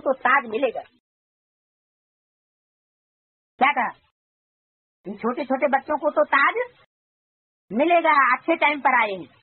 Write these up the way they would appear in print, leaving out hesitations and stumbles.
तो ताज मिलेगा। क्या कहा? इन छोटे छोटे बच्चों को तो ताज मिलेगा, अच्छे टाइम पर आए हैं।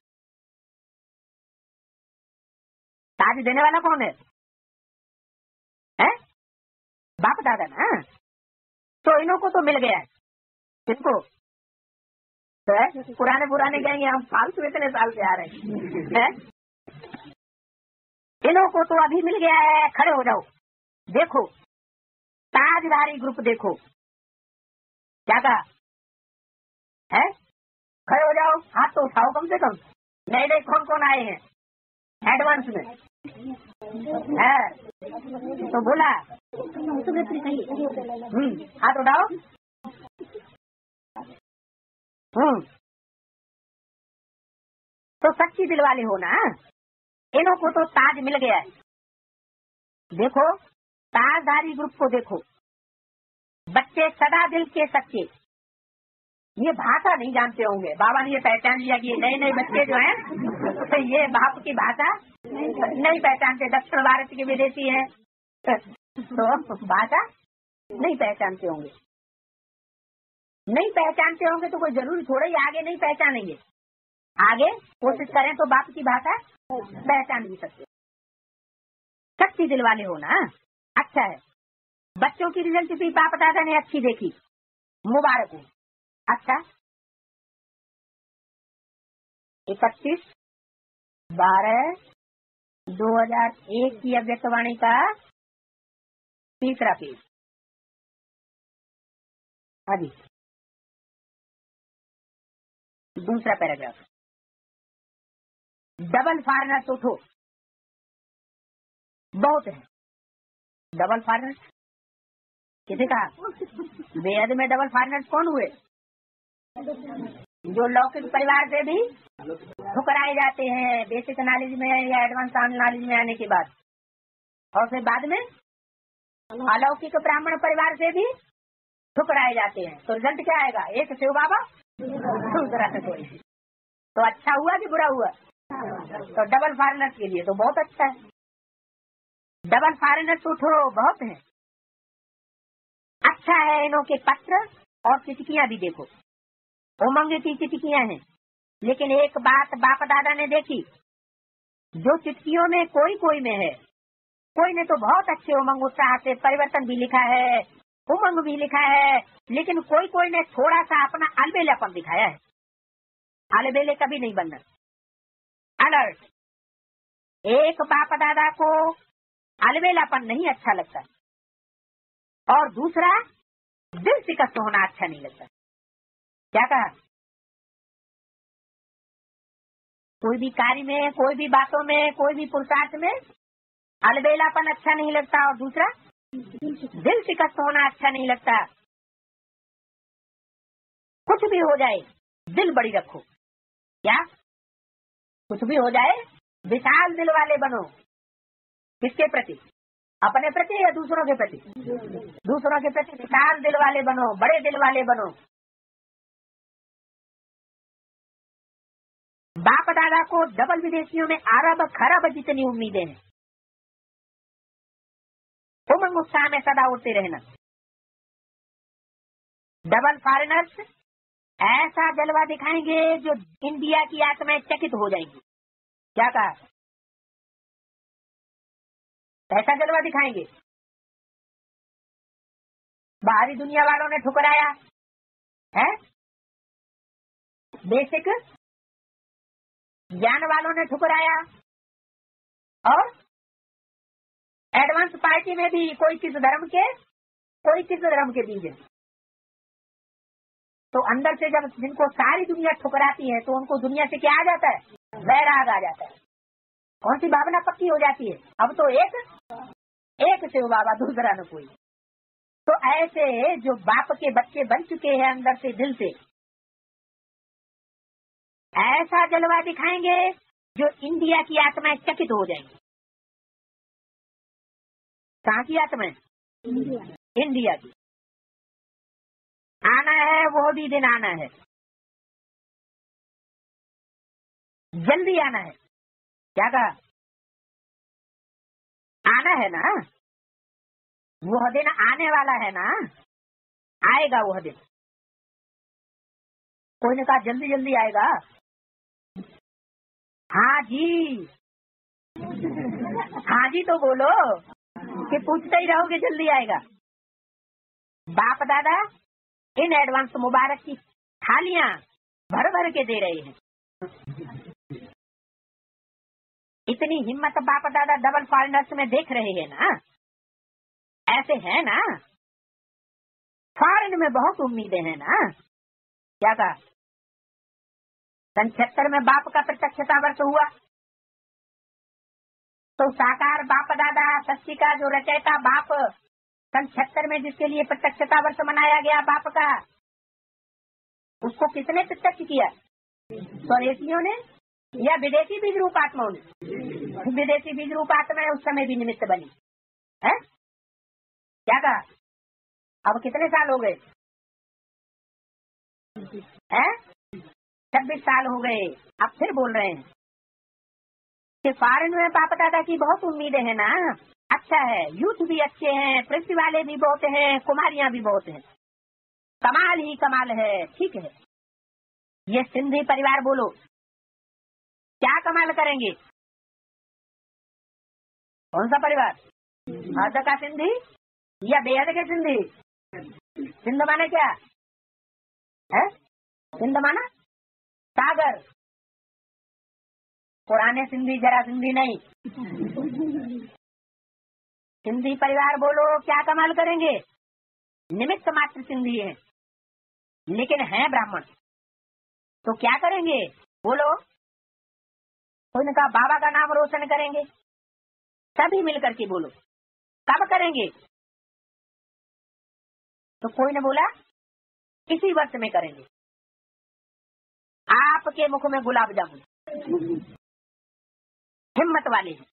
ताज देने वाला कौन है? हैं? बाप दादा ना। तो इन्हों को तो मिल गया है। किनको? तो पुराने कहेंगे हम फालतू इतने साल से आ रहे हैं। इन्हों को तो अभी मिल गया है। खड़े हो जाओ, देखो ताजधारी ग्रुप देखो। क्या कहा है? खड़े हो जाओ, हाथ तो उठाओ कम से कम। नए नए कौन कौन आए हैं एडवांस में? है तो बोला हाथ उठाओ। तो सच्ची दिल वाले हो ना। इन्हों को तो ताज मिल गया है। देखो ताजधारी ग्रुप को देखो। बच्चे सदा दिल के सच्चे। ये भाषा नहीं जानते होंगे, बाबा ने ये पहचान लिया कि नए नए बच्चे जो हैं तो ये बाप की भाषा नहीं पहचानते। दक्षिण भारत के विदेशी हैं तो भाषा नहीं पहचानते होंगे। नहीं पहचानते होंगे तो कोई जरूरी थोड़ा ही आगे नहीं पहचानेंगे। आगे कोशिश करें तो बाप की भाषा पहचान भी सकते। सच्ची दिल वाले हो ना। अच्छा है, बच्चों की रिजल्ट भी बाप दादा ने अच्छी देखी, मुबारक हो। अच्छा 31/12/2001 की अव्यक्तवाणी का तीसरा पेज। अभी दूसरा पैराग्राफ। डबल फॉरेनर्स उठो। बहुत है डबल फॉरेनर्स। किसे कहा? बेहद में डबल फॉरेनर्स कौन हुए? जो लौकिक परिवार से भी ठुकराए जाते हैं बेसिक नॉलेज में या एडवांस नॉलेज में आने के बाद, और फिर बाद में अलौकिक ब्राह्मण परिवार से भी ठुकराए जाते हैं। तो रिजल्ट क्या आएगा? एक शिव बाबा दूसरा कोई। तो अच्छा हुआ कि बुरा हुआ? तो डबल फॉरेनर्स के लिए तो बहुत अच्छा है। डबल फॉरेनर्स उठो, बहुत है। अच्छा है इन्हों के पत्र और चिटकियां भी देखो। उमंग की चिटकियां हैं, लेकिन एक बात बाप दादा ने देखी, जो चिटकियों में कोई कोई में है, कोई ने तो बहुत अच्छे उमंग उत्साह से परिवर्तन भी लिखा है, उमंग भी लिखा है, लेकिन कोई कोई ने थोड़ा सा अपना अलबेलापन दिखाया है। अलबेले कभी नहीं बनना। अलर्ट। एक बाप दादा को अलबेलापन नहीं अच्छा लगता, और दूसरा दिल शिकस्त होना अच्छा नहीं लगता। क्या कहा? कोई भी कार्य में, कोई भी बातों में, कोई भी पुरुषार्थ में अलबेलापन अच्छा नहीं लगता, और दूसरा दिल शिकस्त होना अच्छा नहीं लगता। कुछ भी हो जाए दिल बड़ी रखो। क्या? कुछ भी हो जाए विशाल दिल वाले बनो। किसके प्रति? अपने प्रति या दूसरों के प्रति? दूसरों के प्रति विशाल दिल वाले बनो, बड़े दिल वाले बनो। बाप दादा को डबल विदेशियों में अरब खरब जितनी उम्मीदें हैं। उमंग उत्साह में सदा उड़ते रहना। डबल फॉरेनर्स ऐसा जलवा दिखाएंगे जो इंडिया की आत्माएं चकित हो जाएंगी। क्या कहा? ऐसा जलवा दिखाएंगे। बाहरी दुनिया वालों ने ठुकराया है, बेसिक ज्ञान वालों ने ठुकराया, और एडवांस पार्टी में भी कोई किस धर्म के, कोई किस धर्म के बीज है। तो अंदर से जब जिनको सारी दुनिया ठुकराती है तो उनको दुनिया से क्या आ जाता है? वैराग आ जाता है। कौन सी भावना पक्की हो जाती है? अब तो एक शिव बाबा, दूसरा न कोई। तो ऐसे जो बाप के बच्चे बन चुके हैं अंदर से, दिल से, ऐसा जलवा दिखाएंगे जो इंडिया की आत्माएं चकित हो जाएंगी। कहाँ की आत्माएं? इंडिया की। आना है, वो भी दिन आना है, जल्दी आना है। क्या कहा? आना है ना। वह दिन आने वाला है ना, आएगा वह दिन। कोई ने कहा जल्दी जल्दी आएगा। हाँ जी, हाँ जी तो बोलो कि पूछते ही रहोगे जल्दी आएगा। बाप दादा इन एडवांस मुबारक की थालियां भर भर के दे रहे हैं। इतनी हिम्मत बाप दादा डबल फॉरेनर्स में देख रहे हैं ना, ऐसे है ना। फॉरेन में बहुत उम्मीदें हैं ना। क्या कहा? 76 में बाप का प्रत्यक्षता वर्ष हुआ, तो साकार बाप दादा सृष्टि का जो रचयिता बाप 76 में जिसके लिए प्रत्यक्षता वर्ष मनाया गया बाप का, उसको किसने प्रत्यक्ष किया? स्वदेशियों ने या विदेशी बीज रूप आत्माओं ने? विदेशी बीज रूप आत्मा उस समय भी निमित्त बनी है। क्या कहा? अब कितने साल हो गए? 26 साल हो गए। अब फिर बोल रहे हैं कि फॉरेन में बाप दादा की बहुत उम्मीदें हैं ना। अच्छा है, यूथ भी अच्छे हैं, पृथ्वी वाले भी बहुत हैं, कुमारियां भी बहुत हैं, कमाल ही कमाल है। ठीक है, ये सिंधी परिवार बोलो क्या कमाल करेंगे? कौन सा परिवार? हद का सिंधी या बेहद के सिंधी? सिंध माने क्या है? सिंध माना सागर। पुराने सिंधी जरा सिंधी नहीं। सिंधी परिवार बोलो क्या कमाल करेंगे? निमित्त मात्र सिंधी है लेकिन है ब्राह्मण, तो क्या करेंगे बोलो? कोई ने कहा बाबा का नाम रोशन करेंगे। सभी मिलकर के बोलो कब करेंगे? तो कोई ने बोला इसी वर्ष में करेंगे। आपके मुख में गुलाब जामुन, हिम्मत वाले हैं।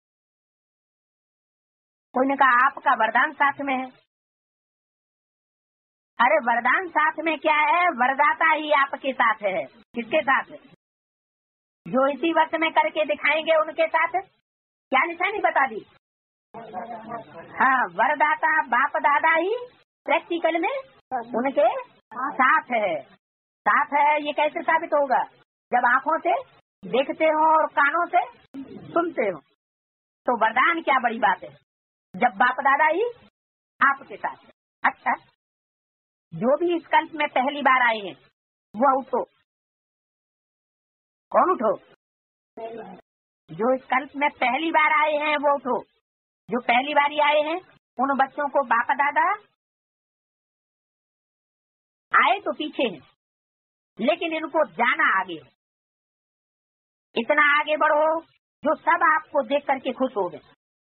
कोई ने कहा आपका वरदान साथ में है। अरे वरदान साथ में क्या है, वरदाता ही आपके साथ है। किसके साथ? जो इसी वर्ष में करके दिखाएंगे उनके साथ। क्या निशानी बता दी? हाँ, वरदाता बाप दादा ही प्रैक्टिकल में उनके साथ है। साथ है ये कैसे साबित होगा? जब आंखों से देखते हो और कानों से सुनते हो। तो वरदान क्या बड़ी बात है जब बाप दादा ही आपके साथ है। अच्छा, जो भी इस कल्प में पहली बार आए हैं वह उठो। कौन उठो? जो इस कल्प में पहली बार आए हैं वो उठो। जो पहली बारी आए हैं उन बच्चों को बाप दादा आए तो पीछे हैं, लेकिन इनको जाना आगे है। इतना आगे बढ़ो जो सब आपको देख करके खुश हो गए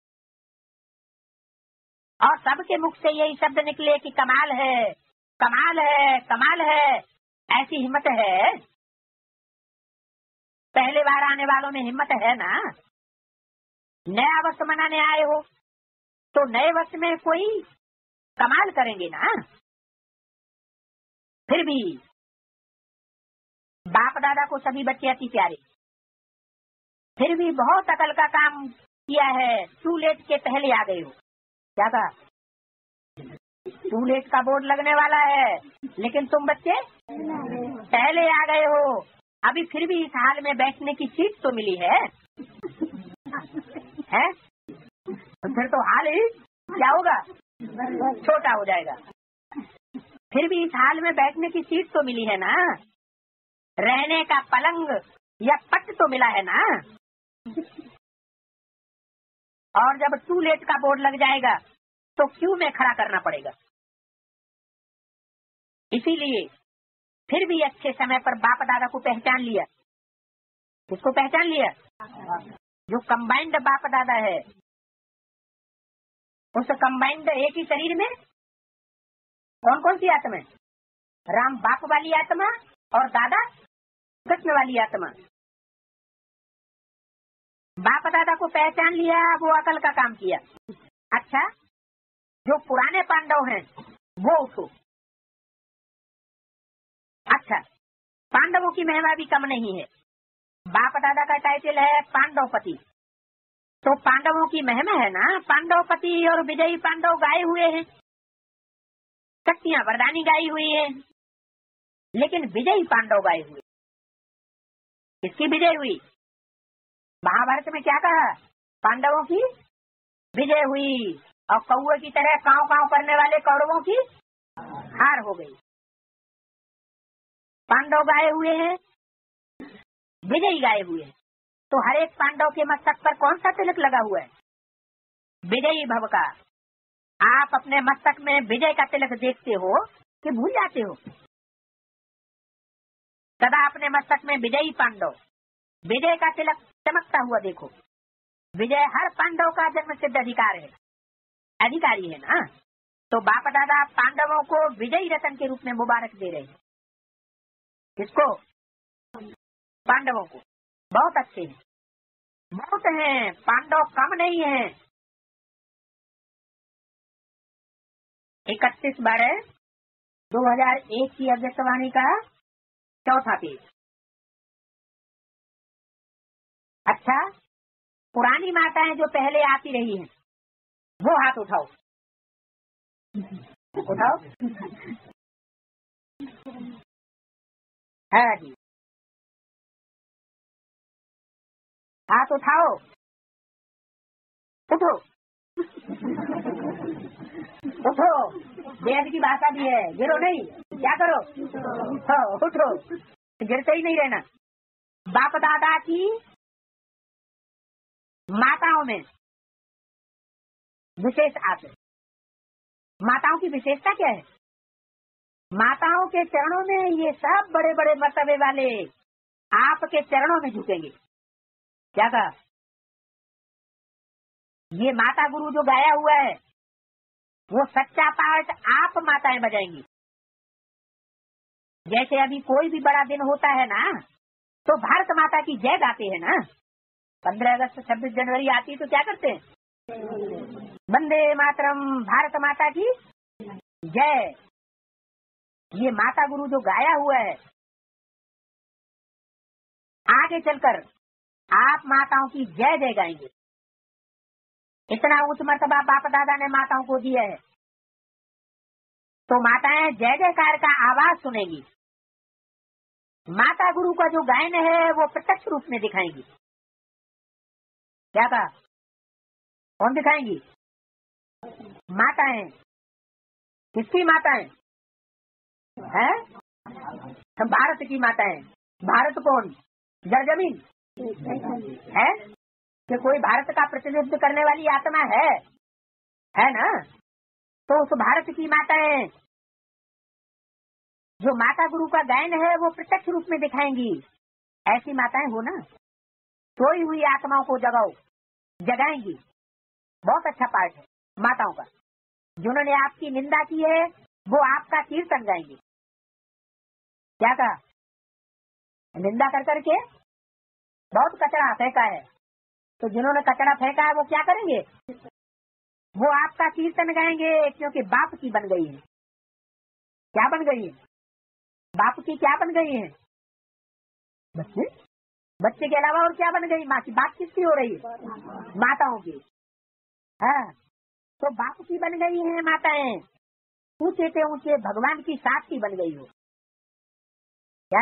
और सबके मुख से यही शब्द निकले कि कमाल है, कमाल है, कमाल है। ऐसी हिम्मत है? पहले बार आने वालों में हिम्मत है ना। नया वर्ष मनाने आए हो तो नए वर्ष में कोई कमाल करेंगे ना। फिर भी बाप दादा को सभी बच्चे अति प्यारे, फिर भी बहुत अकल का काम किया है। टू लेट के पहले आ गए हो। क्या कहा? टू लेट का बोर्ड लगने वाला है लेकिन तुम बच्चे पहले आ गए हो। अभी फिर भी इस हाल में बैठने की सीट तो मिली है, हैं? तो फिर तो हाल ही क्या होगा? छोटा हो जाएगा। फिर भी इस हाल में बैठने की सीट तो मिली है ना। रहने का पलंग या पट तो मिला है ना। और जब टू लेट का बोर्ड लग जाएगा तो क्यू में खड़ा करना पड़ेगा। इसीलिए फिर भी अच्छे समय पर बाप दादा को पहचान लिया। किसको पहचान लिया? जो कंबाइंड बाप दादा है। उस कंबाइंड एक ही शरीर में कौन कौन सी आत्मा है? राम बाप वाली आत्मा और दादा कृष्ण वाली आत्मा। बाप दादा को पहचान लिया, वो अकल का काम किया। अच्छा, जो पुराने पांडव हैं वो उठो। अच्छा, पांडवों की महिमा भी कम नहीं है। बाप दादा का टाइटल है पांडवपति। तो पांडवों की महिमा है ना, पांडवपति और विजयी पांडव गाए हुए हैं, शक्तियां वरदानी गाई हुई है, लेकिन विजयी पांडव गाए हुए। किसकी विजय हुई? महाभारत में क्या कहा? पांडवों की विजय हुई और कौवे की तरह कांव कांव करने वाले कौरवों की हार हो गई। पांडव गाए हुए हैं, विजयी गाए हुए हैं, तो हर एक पांडव के मस्तक पर कौन सा तिलक लगा हुआ है? विजयी भव का। आप अपने मस्तक में विजय का तिलक देखते हो कि भूल जाते हो? सदा अपने मस्तक में विजयी पांडव, विजय का तिलक चमकता हुआ देखो। विजय हर पांडव का जन्म सिद्ध अधिकार है, अधिकारी है ना। तो बाप दादा पांडवों को विजयी रतन के रूप में मुबारक दे रहे हैं। किसको? पांडवों को। बहुत अच्छे हैं, बहुत हैं, पांडव कम नहीं है। 31/12/2001 की अव्यक्तवाणी का 4था पेज। अच्छा, पुरानी माताएं जो पहले आती रही हैं, वो हाथ उठाओ। उठाओ। है जी, हाथ उठाओ। उठो। उठो, वेद की भाषा भी है, गिरो नहीं। क्या करो? उठो, गिरते ही नहीं रहना। बाप दादा की माताओं में विशेष आते। माताओं की विशेषता क्या है? माताओं के चरणों में ये सब बड़े बड़े मर्तबे वाले आपके चरणों में झुकेंगे। क्या कहा? ये माता गुरु जो गाया हुआ है, वो सच्चा पाठ आप माताएं बजाएंगी। जैसे अभी कोई भी बड़ा दिन होता है ना, तो भारत माता की जय गाते हैं ना। 15 अगस्त 26 जनवरी आती है तो क्या करते हैं? वंदे मातरम, भारत माता की जय। ये माता गुरु जो गाया हुआ है, आगे चलकर आप माताओं की जय जय गाएंगे। इतना उच्च मर्तबा बाप दादा ने माताओं को दिया है, तो माताएं जय जयकार का आवाज सुनेगी। माता गुरु का जो गायन है वो प्रत्यक्ष रूप में दिखाएंगी। क्या कहा? कौन दिखाएंगी? माताएं। किसकी माताएं हैं? हम भारत की माताएं। भारत कौन? जड़ जमीन है कि कोई भारत का प्रतिनिधित्व करने वाली आत्मा है ना। तो उस भारत की माताएं जो माता गुरु का गायन है वो प्रत्यक्ष रूप में दिखाएंगी। ऐसी माताएं हो ना, सोई हुई आत्माओं को जगाओ, जगाएंगी। बहुत अच्छा पाठ है माताओं का। जिन्होंने आपकी निंदा की है वो आपका कीर्तन गाएंगे। क्या कहा? निंदा कर करके बहुत कचरा फेंका है, तो जिन्होंने कचरा फेंका है वो क्या करेंगे? वो आपका कीर्तन गाएंगे, क्योंकि बाप की बन गई है। क्या बन गई है? बाप की क्या बन गई है? बच्चे। बच्चे के अलावा और क्या बन गई? माँ की। बात किसकी हो रही है? माताओं की। हाँ, तो बाप की बन गई है माताएं। ऊंचे से ऊंचे भगवान की साथी बन गई हो। क्या?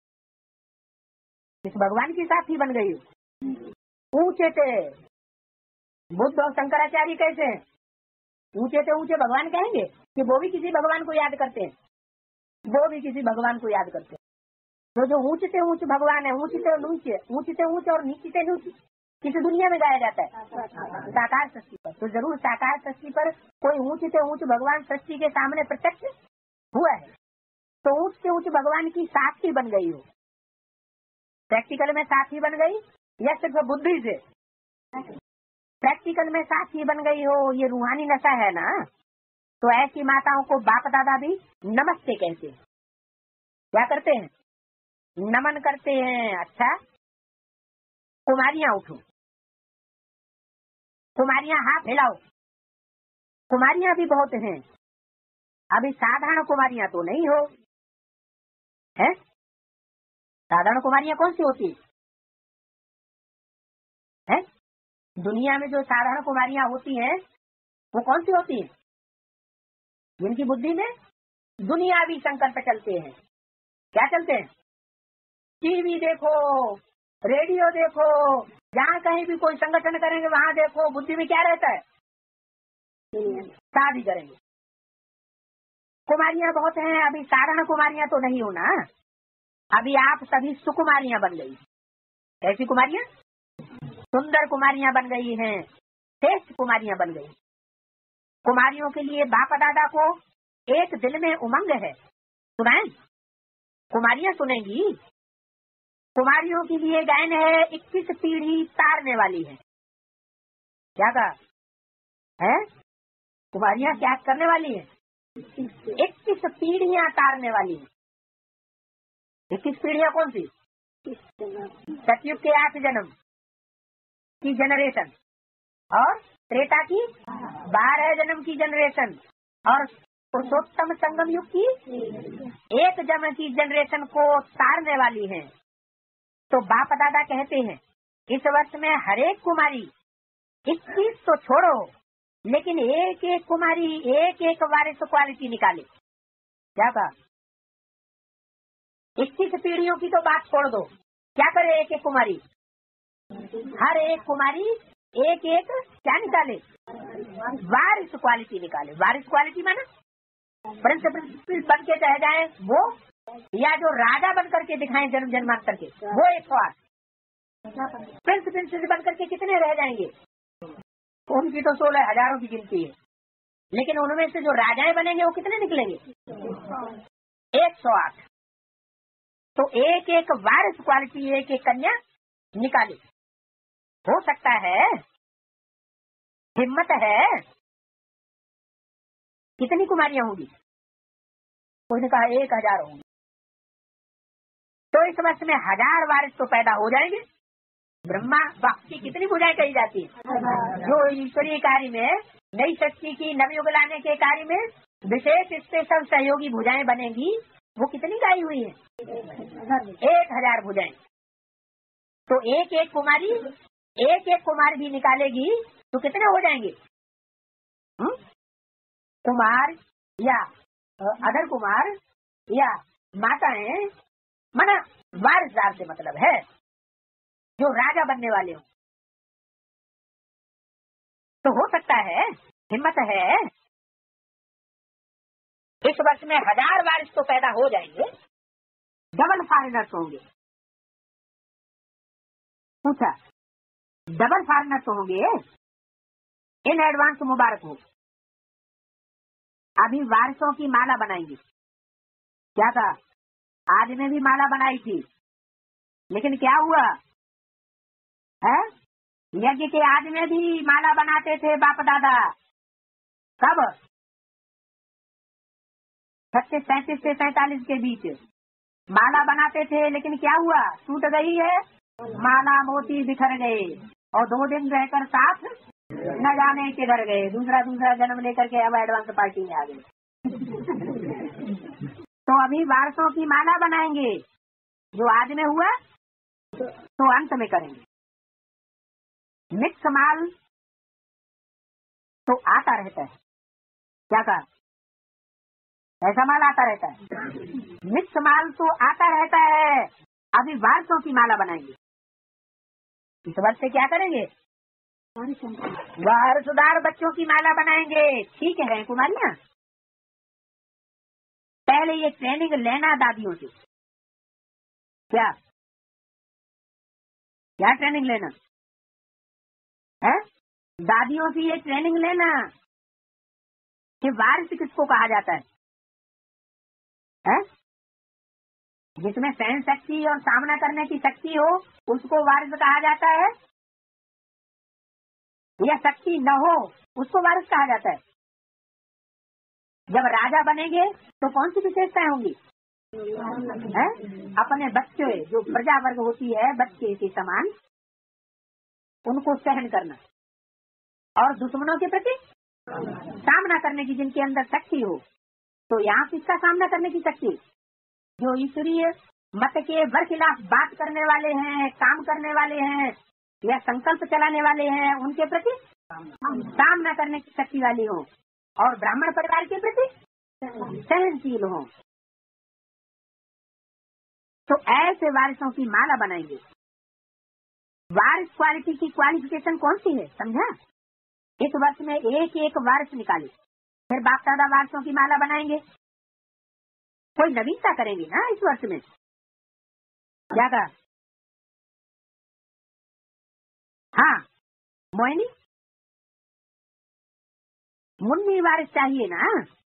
किस भगवान की साथी बन गई हो? ऊंचे से बुद्ध और शंकराचार्य कैसे हैं? ऊंचे से ऊंचे भगवान कहेंगे कि वो भी किसी भगवान को याद करते हैं। वो भी किसी भगवान को याद करते हैं। तो जो ऊंचे से ऊंचे भगवान है, ऊंचे से नीचे, ऊंचे से ऊंचे और नीचे से नीचे किस दुनिया में गाया जाता है? साकार सृष्टि पर। तो जरूर साकार सृष्टि पर कोई ऊंचे से ऊंचे भगवान सृष्टि के सामने प्रत्यक्ष हुआ है। तो ऊंच से ऊंच भगवान की साथी बन गई हो। प्रैक्टिकल में साथी बन गई या सिर्फ बुद्धि से? प्रैक्टिकल में साथी बन गई हो, ये रूहानी नशा है ना। तो ऐसी माताओं को बाप दादा भी नमस्ते कहते हैं। क्या करते हैं? नमन करते हैं। अच्छा, कुमारियां उठो, कुमारियां हाथ हिलाओ। कुमारियां भी बहुत हैं, अभी साधारण कुमारियां तो नहीं हो। है? साधारण कुमारियां कौन सी होती है? दुनिया में जो साधारण कुमारियां होती हैं वो कौन सी होती हैं? जिनकी बुद्धि में दुनियावी संकल्प चलते हैं। क्या चलते हैं? टीवी देखो, रेडियो देखो, जहाँ कहीं भी कोई संगठन करेंगे वहाँ देखो, बुद्धि में क्या रहता है? शादी करेंगे। कुमारियां बहुत हैं, अभी साधारण कुमारियां तो नहीं हो ना, अभी आप सभी सुकुमारियां बन गई। ऐसी कुमारियां सुंदर कुमारियां बन गई हैं, श्रेष्ठ कुमारियां बन गई। कुमारियों के लिए बाप दादा को एक दिल में उमंग है। सुनाएं? कुमारियां सुनेंगी। कुमारियों के लिए गायन है 21 पीढ़ी तारने वाली है। क्या कहा है? कुमारियां क्या करने वाली है? 21 पीढ़ियां तारने वाली है। 21 पीढ़ियां कौन सी? सतयुग के 8 जन्म की जनरेशन और त्रेता की 12 जन्म की जनरेशन और पुरुषोत्तम संगम युग की 1 जन्म की जनरेशन को तारने वाली है। तो बाप दादा कहते हैं इस वर्ष में हरेक कुमारी 21 तो छोड़ो, लेकिन एक एक कुमारी एक एक वारिस क्वालिटी निकाले। क्या कहा? 21 पीढ़ियों की तो बात छोड़ दो, क्या करे एक एक कुमारी? हर एक कुमारी एक एक क्या निकाले? वारिस क्वालिटी निकाले। वारिस क्वालिटी माना प्रिंस बन के रह जाए वो, या जो राजा बन करके दिखाएं जन्म जन्मांतर के, वो 108। प्रिंस बन करके कितने रह जाएंगे? उनकी तो 16,000 की गिनती है, लेकिन उनमें से जो राजाएं बनेंगे वो कितने निकलेंगे? 108। तो एक एक वारिस क्वालिटी एक एक कन्या निकाले। हो सकता है, हिम्मत है। कितनी कुमारियां होंगी? कोई ने कहा 1,000 होंगी। तो इस वर्ष में 1000 वारिस तो पैदा हो जाएंगे। ब्रह्मा भक्ति कितनी भुजाएं कही जाती है? जो ईश्वरीय कार्य में, नई शक्ति की नवयुग लाने के कार्य में विशेष स्पेशल सहयोगी भुजाएं बनेंगी, वो कितनी गाई हुई है? 1000 भुजाएं। तो एक एक कुमार भी निकालेगी तो कितने हो जाएंगे? कुमार या अधर कुमार या माताएं, माना वारिसदार से मतलब है जो राजा बनने वाले हो। तो हो सकता है, हिम्मत है, इस वर्ष में 1000 वारिस तो पैदा हो जाएंगे। डबल फॉरेनर्स होंगे। पूछा, डबल फॉरेनर्स होंगे? इन एडवांस मुबारक हो। अभी वारिसों की माला बनाएंगे। क्या था? आज में भी माला बनाई थी, लेकिन क्या हुआ है? यज्ञ के आज में भी माला बनाते थे बाप दादा। कब? 36, 37 से 47 के बीच माला बनाते थे, लेकिन क्या हुआ? टूट गई है माला, मोती बिखर गए और 2 दिन रहकर साथ न जाने किधर गए। दूसरा जन्म लेकर के अब एडवांस पार्टी में आ गए। तो अभी वारसों की माला बनाएंगे। जो आज में हुआ तो अंत में करेंगे। मिक्स माल तो आता रहता है। क्या कहा? ऐसा माल आता रहता है। मिक्स माल तो आता रहता है। अभी वारसों की माला बनाएंगे। इस वर्ष से क्या करेंगे? वारसदार बच्चों की माला बनाएंगे। ठीक है कुमारियां, पहले ये ट्रेनिंग लेना दादियों से। क्या ट्रेनिंग लेना है? दादियों से ये ट्रेनिंग लेना कि वारिस किसको कहा जाता है? जिसमें सहन शक्ति और सामना करने की शक्ति हो उसको वारिस कहा जाता है, या शक्ति न हो उसको वारिस कहा जाता है? जब राजा बनेंगे तो कौन सी विशेषताएं होंगी? अपने बच्चे, जो प्रजा वर्ग होती है बच्चे के समान, उनको सहन करना और दुश्मनों के प्रति सामना करने की जिनके अंदर शक्ति हो। तो यहाँ किसका सामना करने की शक्ति? जो ईश्वरीय मत के बरखिलाफ बात करने वाले हैं, काम करने वाले हैं, या संकल्प चलाने वाले हैं उनके प्रति सामना करने की शक्ति वाली हो, और ब्राह्मण परिवार के प्रति सहनशील हो। तो ऐसे वारिसों की माला बनाएंगे। वारिस क्वालिटी की क्वालिफिकेशन कौन सी है, समझा? इस वर्ष में एक एक वारिस निकाले, फिर बाप दादा वारिसों की माला बनाएंगे। कोई नवीनता करेंगे ना इस वर्ष में? क्या कहा? हाँ, मोहिनी, मुन्नी वारिस चाहिए ना?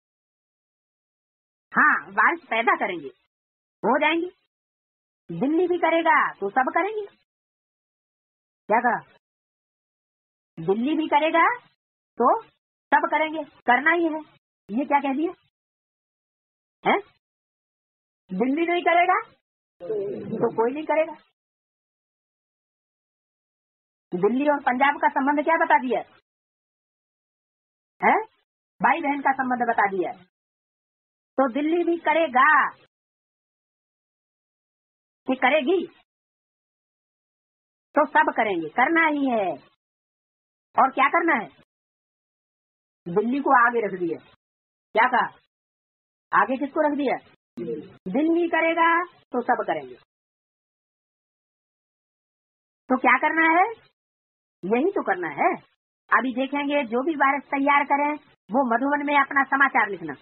हाँ, वारिस पैदा करेंगे, हो जाएंगे। दिल्ली भी करेगा तो सब करेंगे। क्या कहा? दिल्ली भी करेगा तो सब करेंगे, करना ही है। ये क्या कह दिया है? दिल्ली नहीं करेगा तो कोई नहीं करेगा। दिल्ली और पंजाब का संबंध क्या बता दिया है? भाई बहन का संबंध बता दिया। तो दिल्ली भी करेगा कि करेगी? तो सब करेंगे, करना ही है। और क्या करना है? दिल्ली को आगे रख दिया। क्या कहा? आगे किसको रख दिया? दिल्ली करेगा तो सब करेंगे। तो क्या करना है? यही तो करना है। अभी देखेंगे जो भी वारिस तैयार करें वो मधुबन में अपना समाचार लिखना।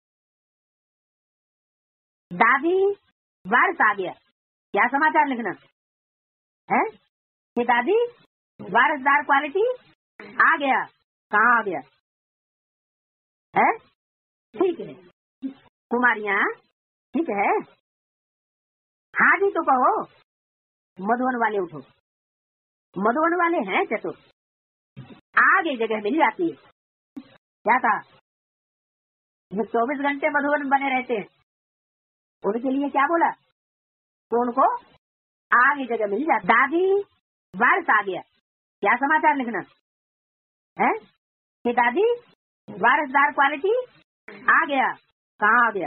दादी वारिस आ गया, क्या समाचार लिखना है कि दादी वारिसदार क्वालिटी आ गया। कहाँ आ गया है? ठीक है कुमारियाँ, ठीक है। हाँ जी तो कहो। मधुबन वाले उठो। मधुबन वाले हैं चतुर, आगे जगह मिल जाती है। क्या कहा? जो 24 घंटे मधुबन बने रहते हैं उनके लिए क्या बोला? तो उनको आगे जगह मिल जाती। दादी वारिस आ गया, क्या समाचार लिखना है कि दादी वारिसदार क्वालिटी आ गया। कहाँ आ गया?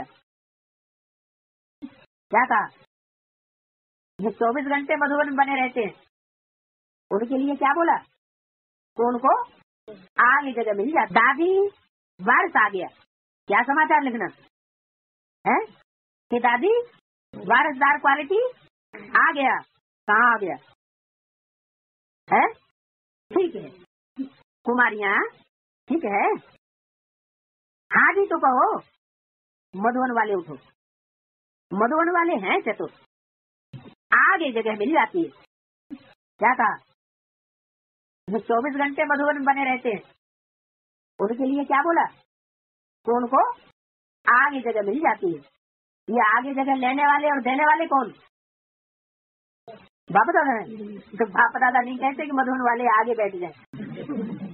क्या कहा? जो 24 घंटे मधुबन बने रहते हैं उनके लिए क्या बोला? तो उनको आगे जगह मिल जाती। दादी वारिस आ गया, क्या समाचार लिखना है कि दादी वारिसदार क्वालिटी आ गया। कहाँ आ गया है? ठीक है कुमारियाँ, ठीक है। हाँ जी तो कहो। मधुबन वाले उठो। मधुबन वाले हैं चतुर, आगे जगह मिल जाती है। क्या कहा? जो 24 घंटे मधुबन बने रहते हैं उनके लिए क्या बोला? तो उनको आगे जगह मिल जाती है। ये आगे जगह लेने वाले और देने वाले कौन? बाप दादा है। तो बाप दादा नहीं कहते कि मधुबन वाले आगे बैठ जाए।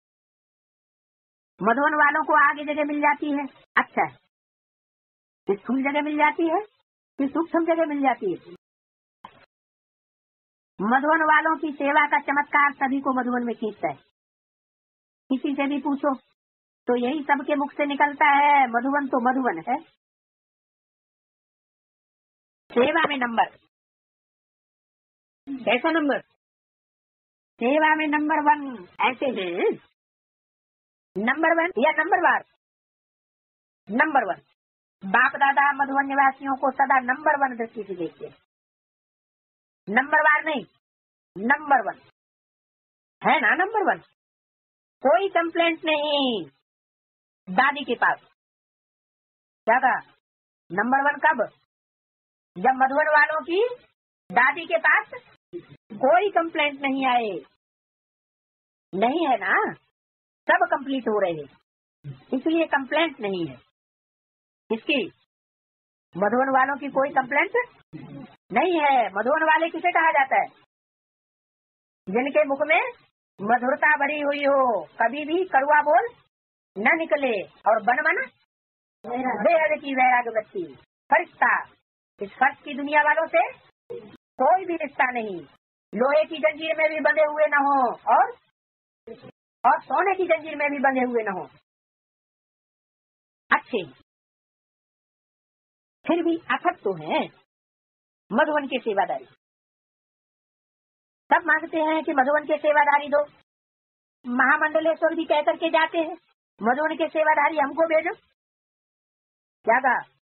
मधुबन वालों को आगे जगह मिल जाती है। अच्छा है, स्थूल जगह मिल जाती है कि सूक्ष्म जगह मिल जाती है? मधुबन वालों की सेवा का चमत्कार सभी को मधुबन में खींचता है। किसी से भी पूछो तो यही सबके मुख से निकलता है, मधुबन तो मधुबन है। सेवा में नंबर, कैसा नंबर? सेवा में नंबर 1 ऐसे हैं। नंबर 1 या नंबर वार? नंबर 1। बाप दादा मधुबन निवासियों को सदा नंबर 1 दृष्टि से देखते हैं, नंबर वार नहीं, नंबर 1 है ना। नंबर 1, कोई कंप्लेंट नहीं दादी के पास। क्या कहा? नंबर 1 कब? जब मधुबन वालों की दादी के पास कोई कंप्लेंट नहीं आए। नहीं है ना, सब कंप्लीट हो रहे हैं, इसलिए कंप्लेंट नहीं है। किसकी? मधुबन वालों की कोई कंप्लेंट नहीं है। मधुबन वाले किसे कहा जाता है? जिनके मुख में मधुरता भरी हुई हो, कभी भी कड़वा बोल न निकले, और बन मन बेहद की वैराग्यवती फरिश्ता। इस फर्श की दुनिया वालों से कोई भी रिश्ता नहीं, लोहे की जंजीर में भी बंधे हुए न हो और सोने की जंजीर में भी बंधे हुए न हो। अच्छे फिर भी अथक तो है मधुबन की सेवादारी। सब मांगते हैं कि मधुबन के सेवाधारी दो। महामंडलेश्वर भी कह करके जाते हैं मधुबन के सेवाधारी हमको भेजो। क्या कहा?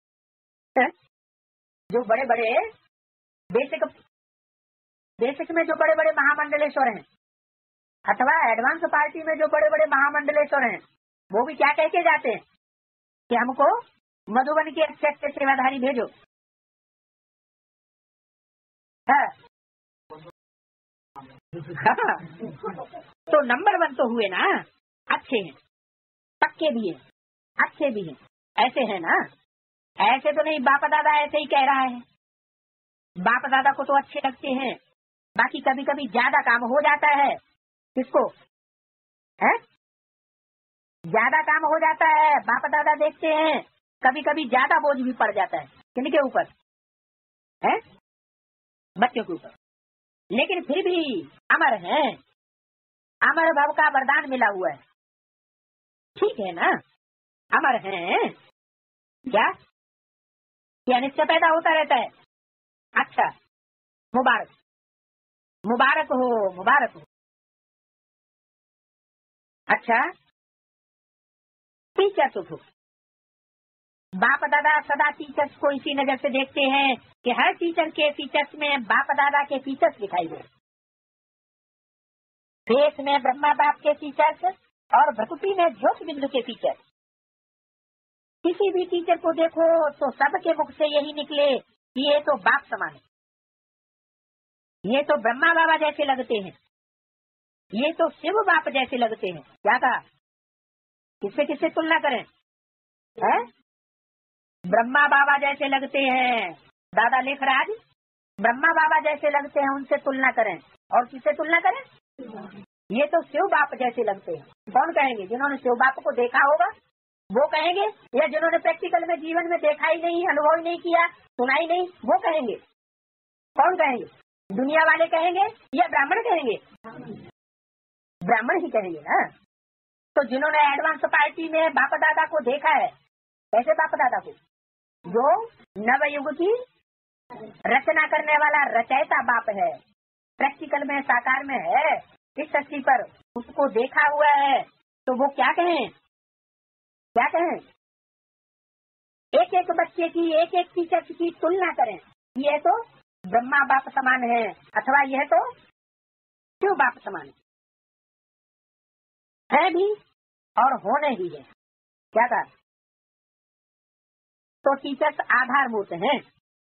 जो बड़े बड़े बेसिक में जो बड़े बड़े महामंडलेश्वर हैं अथवा एडवांस पार्टी में जो बड़े बड़े महामंडलेश्वर हैं, वो भी क्या कह के जाते हैं कि हमको मधुबन के अच्छे अच्छे सेवाधारी भेजो। हाँ। तो नंबर 1 तो हुए ना, अच्छे हैं, पक्के भी हैं, अच्छे भी हैं, ऐसे है ना। ऐसे तो नहीं बाप दादा ऐसे ही कह रहा है। बाप दादा को तो अच्छे लगते हैं, बाकी कभी कभी ज्यादा काम हो जाता है। किसको है? ज्यादा काम हो जाता है। बाप दादा देखते हैं कभी कभी ज्यादा बोझ भी पड़ जाता है। किनके ऊपर है? बच्चों के ऊपर। लेकिन फिर भी अमर है, अमर भव का वरदान मिला हुआ है। ठीक है ना, अमर है क्या? निश्चय पैदा होता रहता है। अच्छा, मुबारक मुबारक हो, मुबारक हो। अच्छा, टीचर्स हो। बाप दादा सदा टीचर्स को इसी नजर से देखते हैं कि हर टीचर के फीचर्स में बाप दादा के फीचर्स दिखाई दे। फेस में ब्रह्मा बाप के फीचर्स और भक्ति में ज्योति बिंदु के फीचर्स। किसी भी टीचर को देखो तो सबके मुख से यही निकले कि ये तो बाप समान है, ये तो ब्रह्मा बाबा जैसे लगते हैं, ये तो शिव बाप जैसे लगते हैं। क्या कहा? किससे किससे तुलना करें? है? ब्रह्मा बाबा जैसे लगते हैं। दादा लेखराज ब्रह्मा बाबा जैसे लगते हैं, उनसे तुलना करें। और किससे तुलना करें? ये तो शिव बाप जैसे लगते हैं। कौन कहेंगे? जिन्होंने शिव बाप को देखा होगा वो कहेंगे, या जिन्होंने प्रैक्टिकल में जीवन में देखा ही नहीं, अनुभव ही नहीं किया, सुना ही नहीं, वो कहेंगे। कौन कहेंगे? दुनिया वाले कहेंगे या ब्राह्मण कहेंगे? ब्राह्मण ही कहेंगे ना। तो जिन्होंने एडवांस पार्टी में बाप दादा को देखा है, कैसे बाप दादा को? जो नवयुग की रचना करने वाला रचयिता बाप है, प्रैक्टिकल में साकार में है, इस धरती पर उसको देखा हुआ है। तो वो क्या कहें? क्या कहें? एक एक बच्चे की, एक एक टीचर की तुलना करें। ये तो ब्रह्मा बाप समान है, अथवा यह तो शिव बाप समान है भी और होने भी है। क्या कहा? तो टीचर्स आधारभूत हैं।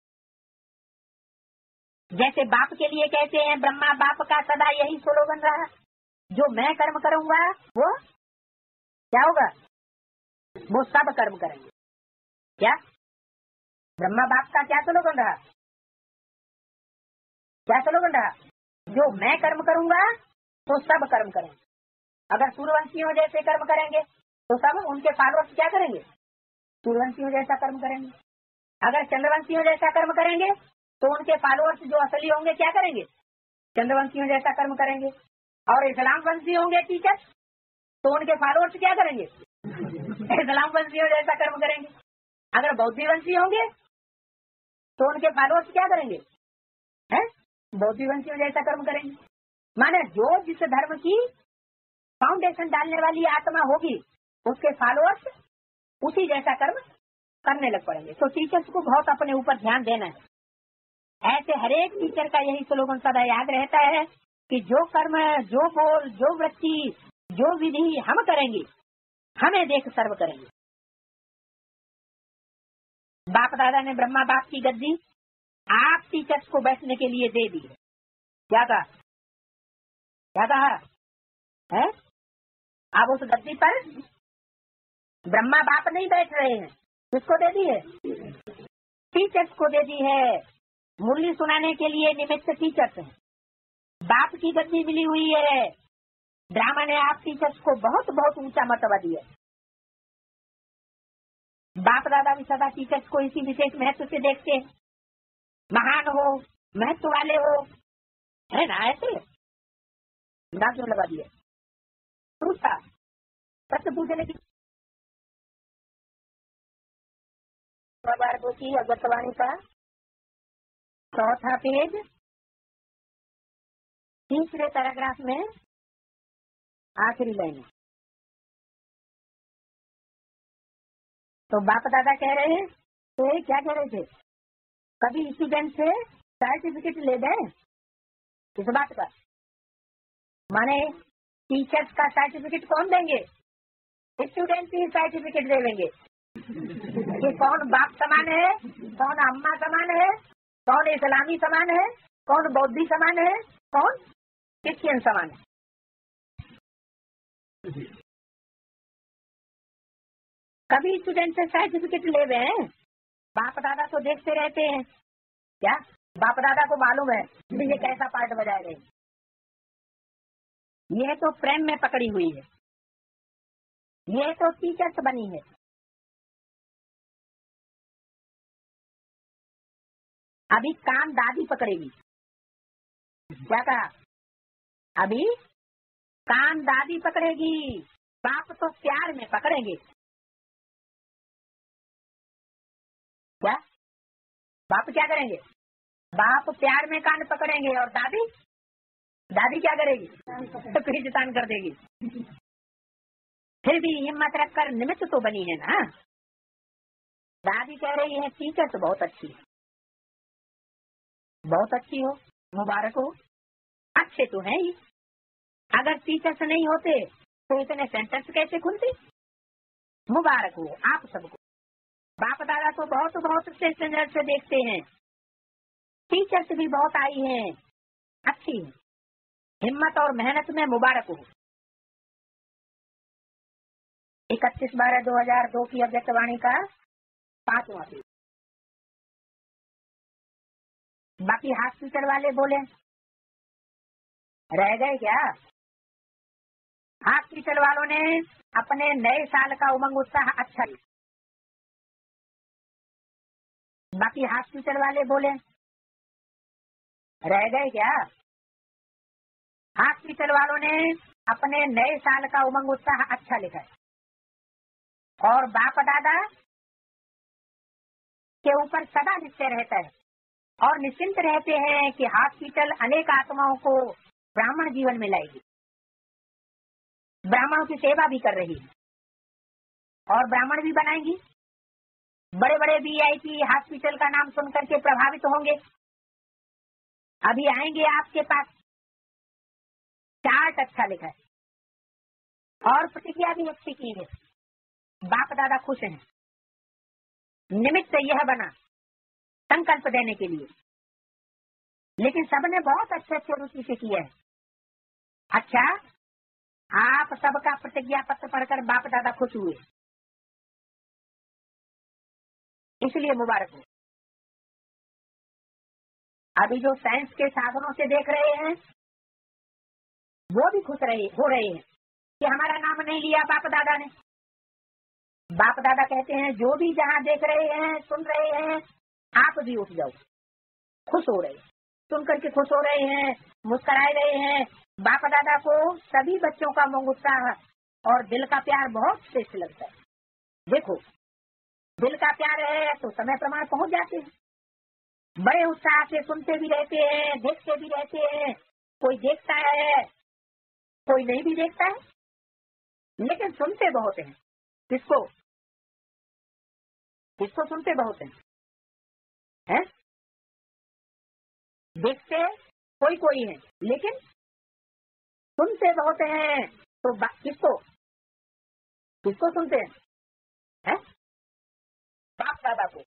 जैसे बाप के लिए कहते हैं, ब्रह्मा बाप का सदा यही स्लोगन रहा, जो मैं कर्म करूंगा वो क्या होगा? वो सब कर्म करेंगे। क्या ब्रह्मा बाप का क्या स्लोगन रहा? क्या स्लोगन रहा? जो मैं कर्म करूंगा तो सब कर्म करेंगे। अगर सूर्यवंशियों जैसे कर्म करेंगे तो सब उनके फॉलोअर्स क्या करेंगे? सूर्यवंशियों जैसा कर्म करेंगे। अगर चंद्रवंशियों जैसा कर्म करेंगे तो उनके फॉलोअर्स जो असली होंगे क्या करेंगे? चंद्रवंशियों जैसा कर्म करेंगे। और इस्लाम वंशी होंगे टीचर तो उनके फॉलोअर्स क्या करेंगे? इस्लाम वंशियों जैसा कर्म करेंगे। अगर बौद्धि वंशी होंगे तो उनके फॉलोअर्स क्या करेंगे? हैं? बौद्धि वंशियों जैसा कर्म करेंगे। माने जो जिस धर्म की फाउंडेशन डालने वाली आत्मा होगी उसके फॉलोअर्स उसी जैसा कर्म करने लग पड़ेंगे। तो टीचर्स को बहुत अपने ऊपर ध्यान देना है। ऐसे हरेक टीचर का यही स्लोगन सदा याद रहता है कि जो कर्म, जो बोल, जो वृत्ति, जो विधि हम करेंगे, हमें देख सर्व करेंगे। बाप दादा ने ब्रह्मा बाप की गद्दी आप टीचर्स को बैठने के लिए दे दी। क्या कहा? क्या कहा है? अब उस गद्दी पर ब्रह्मा बाप नहीं बैठ रहे हैं। किसको दे दी है? टीचर्स को दे दी है। मुरली सुनाने के लिए निमित्त टीचर्स हैं। बाप की गद्दी मिली हुई है। ड्रामा ने आप टीचर्स को बहुत बहुत ऊंचा मर्तबा दिया। बाप दादा भी सदा टीचर्स को इसी विशेष महत्व से देखते हैं। महान हो, महत्व वाले हो, है ना? ऐसे नाम क्यों लगा दिया? पूछा प्रश्न पूछने की बार पूछी। अगतवाणी का 4था पेज तीसरे पैराग्राफ में आखिरी लाइन है। तो बाप दादा कह रहे हैं, तो ये क्या कह रहे थे, कभी स्टूडेंट से सर्टिफिकेट ले दें इस बात का, माने टीचर्स का सर्टिफिकेट कौन देंगे, स्टूडेंट ही सर्टिफिकेट देंगे कि कौन बाप समान है, कौन अम्मा समान है, कौन इस्लामी समान है, कौन बौद्धी समान है, कौन क्रिश्चियन समान है। कभी स्टूडेंट से सर्टिफिकेट ले रहे हैं, बाप दादा तो देखते रहते हैं, क्या बाप दादा को मालूम है कि ये कैसा पार्ट बजा रहे हैं, ये तो प्रेम में पकड़ी हुई है, ये तो टीचर्स बनी है। अभी काम दादी पकड़ेगी, क्या कहा, अभी काम दादी पकड़ेगी, बाप तो प्यार में पकड़ेंगे। क्या बाप क्या करेंगे, बाप प्यार में कान पकड़ेंगे और दादी, दादी क्या करेगी, तो खींचतान कर देगी। फिर भी हिम्मत रखकर निमित्त तो बनी है ना। दादी कह रही है टीचर तो बहुत अच्छी है, बहुत अच्छी हो, मुबारक हो, अच्छे तो हैं ही, अगर टीचर्स नहीं होते तो इतने सेंटर्स कैसे खुलते। मुबारक हो आप सबको, बाप दादा तो बहुत बहुत से नजर से देखते हैं, टीचर्स भी बहुत आई हैं, अच्छी है, हिम्मत और मेहनत में मुबारक हो। 31/12/2002 की अव्यक्तवाणी का 5वां पेज। बाकी हॉस्पिटल वाले बोले रह गए क्या, हॉस्पिटल वालों ने अपने नए साल का उमंग उत्साह अच्छा लिया। बाकी हॉस्पिटल वाले बोले रह गए क्या, हॉस्पिटल वालों ने अपने नए साल का उमंग उत्साह अच्छा लिखा है, और बाप दादा के ऊपर सदा निश्चय रहता है और निश्चिंत रहते हैं कि हॉस्पिटल अनेक आत्माओं को ब्राह्मण जीवन में लाएगी, ब्राह्मणों की सेवा भी कर रही है और ब्राह्मण भी बनाएंगी। बड़े बड़े VIP हॉस्पिटल का नाम सुनकर के प्रभावित होंगे, अभी आएंगे आपके पास, चार्ट अच्छा लिखा है और प्रतिज्ञा भी अच्छी की है, बाप दादा खुश हैं। निमित्त यह बना संकल्प देने के लिए, लेकिन सबने बहुत अच्छे अच्छे रुचि से किया है। अच्छा, आप सबका प्रतिज्ञा पत्र पढ़कर बाप दादा खुश हुए, इसलिए मुबारक हो। अभी जो साइंस के साधनों से देख रहे हैं वो भी खुश हो रहे हैं कि हमारा नाम नहीं लिया बाप दादा ने। बाप दादा कहते हैं जो भी जहाँ देख रहे हैं सुन रहे हैं आप भी उठ जाओ, खुश हो रहे हैं, सुन करके खुश हो रहे हैं, मुस्कुरा रहे हैं। बाप दादा को सभी बच्चों का उमंग उत्साह और दिल का प्यार बहुत श्रेष्ठ लगता है। देखो दिल का प्यार है तो समय प्रमाण पहुंच जाते हैं, बड़े उत्साह से सुनते भी रहते हैं, देखते भी रहते हैं, कोई देखता है कोई नहीं भी देखता है, लेकिन सुनते बहुत हैं। किसको किसको सुनते बहुत हैं? देखते कोई कोई है, लेकिन सुनते बहुत हैं। तो किसको किसको सुनते हैं? बाप दादा को।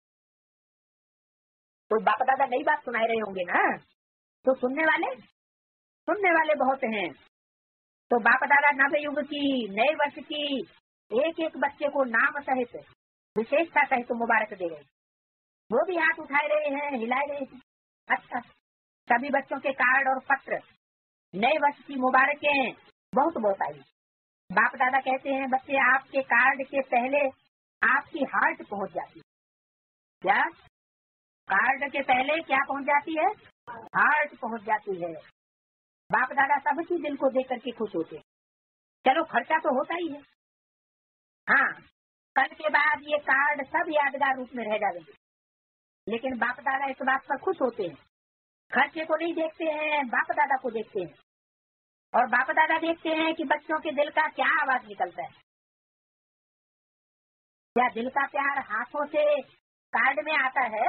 तो बाप दादा नई बात सुनाए रहे होंगे ना, तो सुनने वाले बहुत हैं। तो बाप दादा नव युग की, नए वर्ष की एक एक बच्चे को नाम सहित विशेषता सहित मुबारक दे रहे, वो भी हाथ उठाए रहे हैं, हिलाए रहे हैं। अच्छा, सभी बच्चों के कार्ड और पत्र नए वर्ष की मुबारकें बहुत बहुत आई। बाप दादा कहते हैं बच्चे आपके कार्ड के पहले आपकी हार्ट पहुंच जाती है। क्या कार्ड के पहले क्या पहुंच जाती है? हार्ट पहुंच जाती है। बाप दादा सबकी दिल को देख करके खुश होते हैं। चलो खर्चा तो होता ही है, हाँ, कल के बाद ये कार्ड सब यादगार रूप में रह जाएंगे, लेकिन बाप दादा इस बात पर खुश होते हैं, खर्चे को नहीं देखते हैं, बाप दादा को देखते हैं। और बाप दादा देखते हैं कि बच्चों के दिल का क्या आवाज निकलता है। क्या दिल का प्यार हाथों से कार्ड में आता है?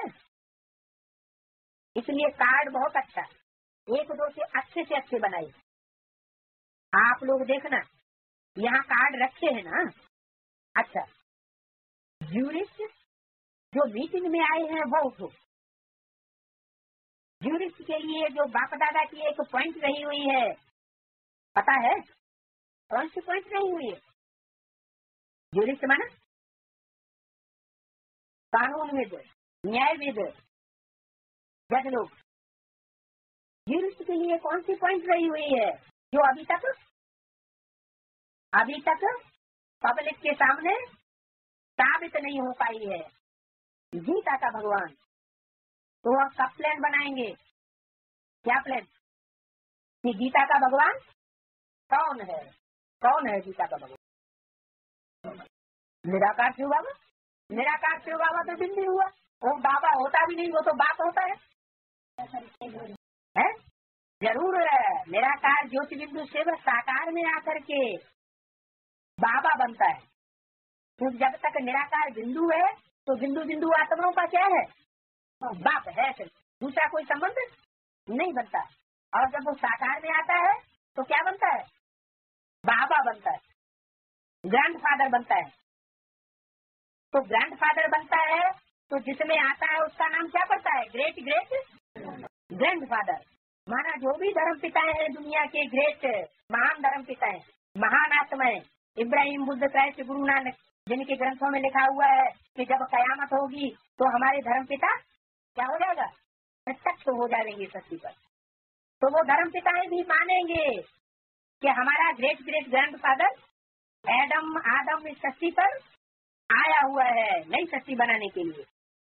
इसलिए कार्ड बहुत अच्छा, एक दो से अच्छे बनाइए। आप लोग देखना, यहाँ कार्ड रखे हैं ना। अच्छा, ज्यूरिस्ट जो मीटिंग में आए हैं वो उठो। ज्यूरिस्ट के लिए जो बाप दादा की एक पॉइंट रही हुई है, पता है कौन सी पॉइंट रही हुई है? ज्यूरिस्ट माना कानूनविद, न्यायविद, जज लोग। ज्यूरिस्ट के लिए कौन सी पॉइंट रही हुई है जो अभी तक पब्लिक के सामने साबित नहीं हो पाई है? गीता का भगवान। तो वह कब प्लान बनाएंगे? क्या प्लान? कि गीता का भगवान कौन है? कौन है गीता का भगवान? निराकार शिव बाबा। निराकार शिव बाबा तो बिल्ली हुआ, वो बाबा होता भी नहीं, वो तो बाप होता है? जरूर है। निराकार ज्योति बिंदु शिव साकार में आकर के बाबा बनता है। तो जब तक निराकार बिंदु है तो बिंदु बिंदु आत्माओं का क्या है? बाप है। फिर दूसरा कोई संबंध नहीं बनता। और जब वो साकार में आता है तो क्या बनता है? बाबा बनता है, ग्रैंडफादर बनता है। तो ग्रैंडफादर बनता है तो जिसमें आता है उसका नाम क्या पड़ता है? Great grandfather. माना जो भी धर्म पिताएं हैं दुनिया के, ग्रेट महान धर्म पिताएं, महान आत्माएं, इब्राहिम, बुद्ध, क्राइस्ट, गुरु नानक, जिनके ग्रंथों में लिखा हुआ है कि जब कयामत होगी तो हमारे धर्म पिता क्या हो जाएगा? प्रत्यक्ष हो जाएंगे सृष्टि पर। तो वो धर्म पिताएं भी मानेंगे कि हमारा ग्रेट ग्रैंडफादर आदम इस सृष्टि पर आया हुआ है नई सृष्टि बनाने के लिए।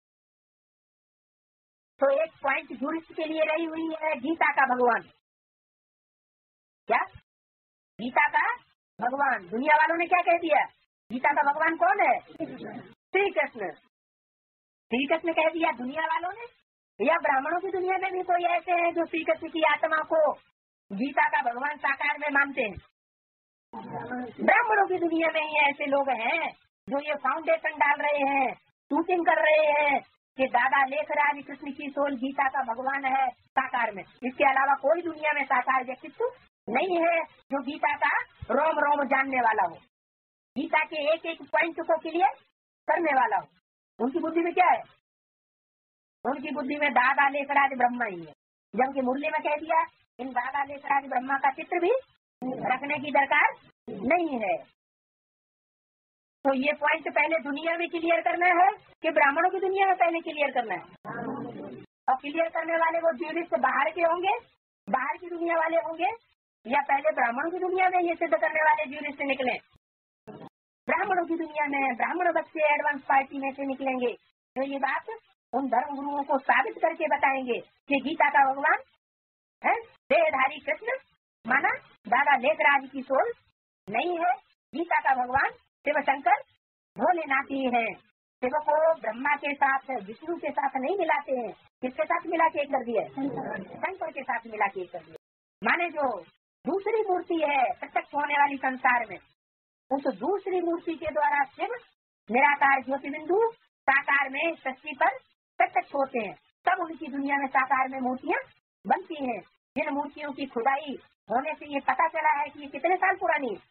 तो एक पॉइंट ज्यूरिस्ट के लिए रही हुई है गीता का भगवान। क्या? गीता का भगवान। दुनिया वालों ने क्या कह दिया? गीता का भगवान कौन है? श्री कृष्ण। श्री कृष्ण कह दिया दुनिया वालों ने। या ब्राह्मणों की दुनिया में भी कोई ऐसे हैं जो श्री कृष्ण की आत्मा को गीता का भगवान साकार में मानते हैं? ब्राह्मणों की दुनिया में ही ऐसे लोग हैं जो ये फाउंडेशन डाल रहे हैं, शूटिंग कर रहे हैं कि दादा लेखराज कृष्ण की सोल गीता का भगवान है साकार में। इसके अलावा कोई दुनिया में साकार व्यक्तित्व नहीं है जो गीता का रोम रोम जानने वाला हो, गीता के एक एक पॉइंट को क्लियर करने वाला हो। उनकी बुद्धि में क्या है? उनकी बुद्धि में दादा लेखराज ब्रह्मा ही है। जबकि मुरली में कह दिया इन दादा लेखराज ब्रह्मा का चित्र भी रखने की दरकार नहीं है। तो ये पॉइंट पहले दुनिया में क्लियर करना है कि ब्राह्मणों की दुनिया में पहले क्लियर करना है? और क्लियर करने वाले वो ज्यूरिस्ट बाहर के होंगे, बाहर की दुनिया वाले होंगे, या पहले ब्राह्मणों की दुनिया में ये सिद्ध करने वाले ज्यूरिस्ट निकले? ब्राह्मणों की दुनिया में ब्राह्मण बच्चे एडवांस पार्टी में से निकलेंगे तो ये बात उन धर्म गुरुओं को साबित करके बताएंगे कि गीता का भगवान है देहधारी कृष्ण माना दादा लेखराज की सोल नहीं है। गीता का भगवान शिव शंकर भोलेनाथ ही है। शिव को ब्रह्मा के साथ विष्णु के साथ नहीं मिलाते हैं। किसके साथ मिला के एक कर दिया? शंकर के साथ मिला के एक कर दिया। माने जो दूसरी मूर्ति है प्रत्यक्ष होने वाली संसार में, उस दूसरी मूर्ति के द्वारा शिव निराकार ज्योति बिंदु साकार में सृष्टि पर प्रत्यक्ष होते हैं। तब उनकी दुनिया में साकार में मूर्तियाँ बनती हैं। जिन मूर्तियों की खुदाई होने से ये पता चला है कि ये कितने साल पुरानी है?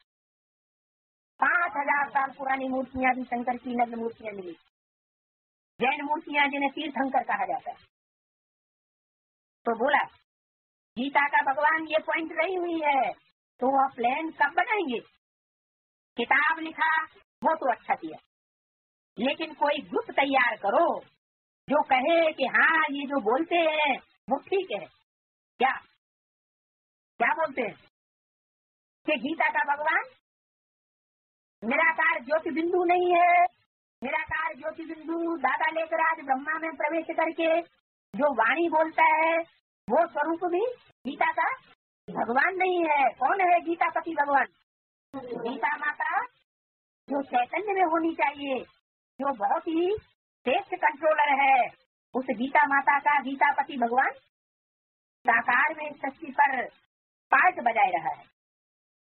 5000 साल पुरानी मूर्तियाँ भी शंकर की नग्न मूर्तियाँ मिली। जैन मूर्तियाँ जिन्हें तीर्थंकर कहा जाता है। तो बोला गीता का भगवान ये पॉइंट रही हुई है तो वह प्लान कब बनाएंगे? किताब लिखा वो तो अच्छा किया, लेकिन कोई ग्रुप तैयार करो जो कहे कि हाँ ये जो बोलते हैं वो ठीक है। क्या क्या बोलते हैं? कि गीता का भगवान निराकार ज्योति बिंदु नहीं है। निराकार ज्योति बिंदु दादा लेखराज ब्रह्मा में प्रवेश करके जो वाणी बोलता है वो स्वरूप भी गीता का भगवान नहीं है। कौन है गीता पति भगवान? गीता माता जो चैतन्य में होनी चाहिए, जो बहुत ही श्रेष्ठ कंट्रोलर है, उस गीता माता का गीता पति भगवान साकार में सृष्टि पर पार्ट बजाय रहा है।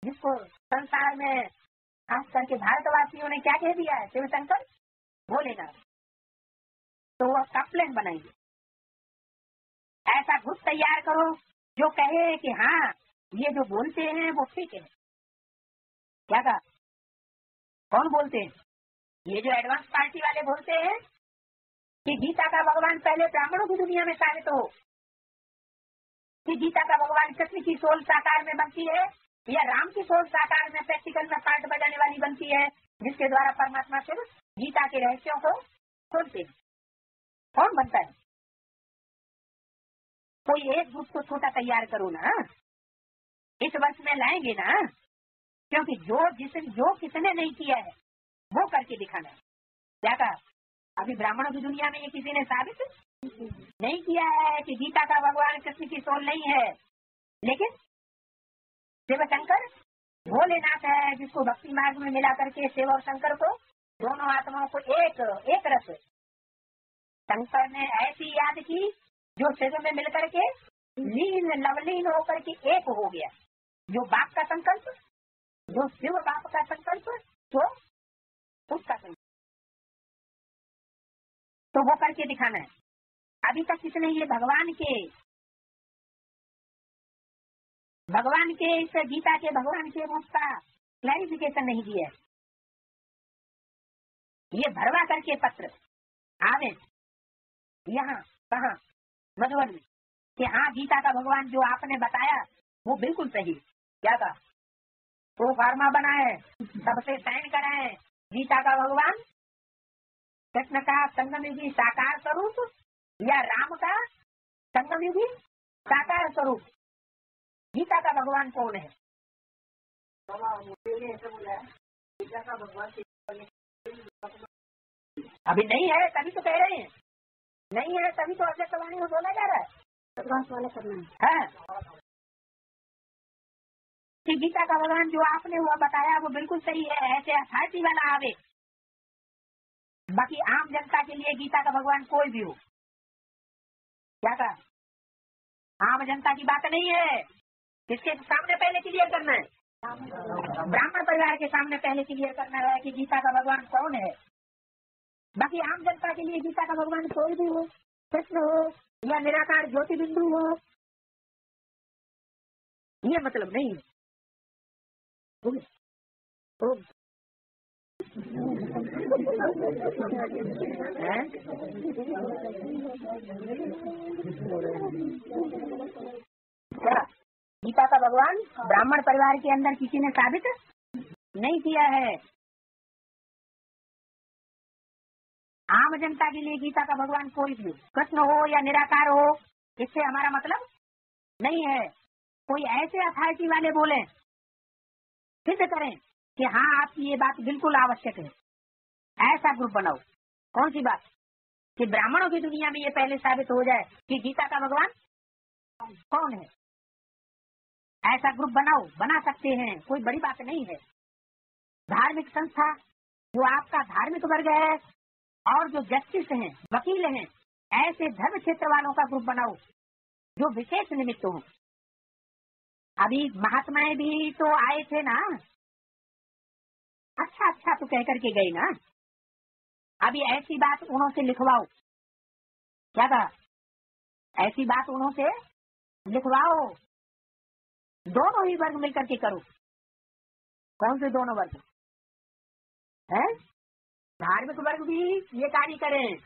जिसको संसार में खास करके भारतवासियों ने क्या कह दिया है, शिव शंकर भोलेनाथ, तो वह कप्लेन बनाएंगे। ऐसा ग्रुप तैयार करो जो कहे कि हाँ ये जो बोलते हैं वो ठीक है। क्या कहा? कौन बोलते हैं? ये जो एडवांस पार्टी वाले बोलते हैं कि गीता का भगवान पहले ब्राह्मणों की दुनिया में साबित हो, कि गीता का भगवान कृष्ण की सोल साकार में बनती है या राम की सोल साकार में प्रैक्टिकल में पार्ट बजाने वाली बनती है, जिसके द्वारा परमात्मा शिव गीता के रहस्यों को खोलते हैं। कौन बनता है? कोई एक ग्रुप को छोटा तैयार करो ना, इस वर्ष में लाएंगे ना, क्योंकि जो किसने नहीं किया है वो करके दिखाना है। क्या कहा? अभी ब्राह्मणों की दुनिया में ये किसी ने साबित नहीं किया है कि गीता का भगवान कृष्ण की सोल नहीं है, लेकिन शिव शंकर भोलेनाथ है, जिसको भक्ति मार्ग में मिला करके शिव और शंकर को, दोनों आत्माओं को एक रस शंकर ने ऐसी याद की जो शिव में मिलकर के लीन लवलीन होकर के एक हो गया। जो बाप का संकल्प, जो शिव बाप का संकल्प, तो उसका संकल्प, तो वो करके दिखाना है। अभी तक किसने ये भगवान के इस गीता के भगवान के रूप का क्लैरिफिकेशन नहीं दिया है। ये भरवा करके पत्र आवे यहाँ कहा मधुबन में कि हाँ गीता का भगवान जो आपने बताया वो बिल्कुल सही। क्या कहा? तो फार्मा बनाए, सबसे साइन कराए, गीता का भगवान कृष्ण का संगमयुगी साकार स्वरूप या राम का संगमयुगी साकार स्वरूप। गीता का भगवान कौन है? गीता का भगवान अभी नहीं है, तभी तो कह रहे हैं नहीं है, तभी तो अध्यक्ष वाणी में बोला जा रहा है वाला करना है। कि गीता का भगवान जो आपने हुआ बताया वो बिल्कुल सही है, ऐसे अथॉरिटी वाला आवे। बाकी आम जनता के लिए गीता का भगवान कोई भी हो। क्या कहा? आम जनता की बात नहीं है, किसके सामने पहले क्लियर करना है? ब्राह्मण परिवार के सामने पहले क्लियर करना है कि गीता का भगवान कौन है। बाकी आम जनता के लिए गीता का भगवान कोई भी हो, कृष्ण हो या निराकार ज्योति बिंदु हो, ये मतलब नहीं है। गीता का भगवान ब्राह्मण परिवार के अंदर किसी ने साबित नहीं किया है। आम जनता के लिए गीता का भगवान कोई भी, कृष्ण हो या निराकार हो, इससे हमारा मतलब नहीं है। कोई ऐसे अथॉरिटी वाले बोले, सिद्ध करें कि हाँ आपकी ये बात बिल्कुल आवश्यक है, ऐसा ग्रुप बनाओ। कौन सी बात? कि ब्राह्मणों की दुनिया में ये पहले साबित हो जाए कि गीता का भगवान कौन है। ऐसा ग्रुप बनाओ, बना सकते हैं, कोई बड़ी बात नहीं है। धार्मिक संस्था जो आपका धार्मिक वर्ग है और जो जस्टिस हैं, वकील हैं, ऐसे धर्म क्षेत्र वालों का ग्रुप बनाओ जो विशेष निमित्त हो। अभी महात्माएं भी तो आए थे ना, अच्छा तो कह करके गए ना। अभी ऐसी बात उन्हों से लिखवाओ। क्या कहा? ऐसी बात उन्हों से लिखवाओ, दोनों ही वर्ग मिलकर के करो। कौन से दोनों वर्ग है? धार्मिक वर्ग भी ये कार्य करें,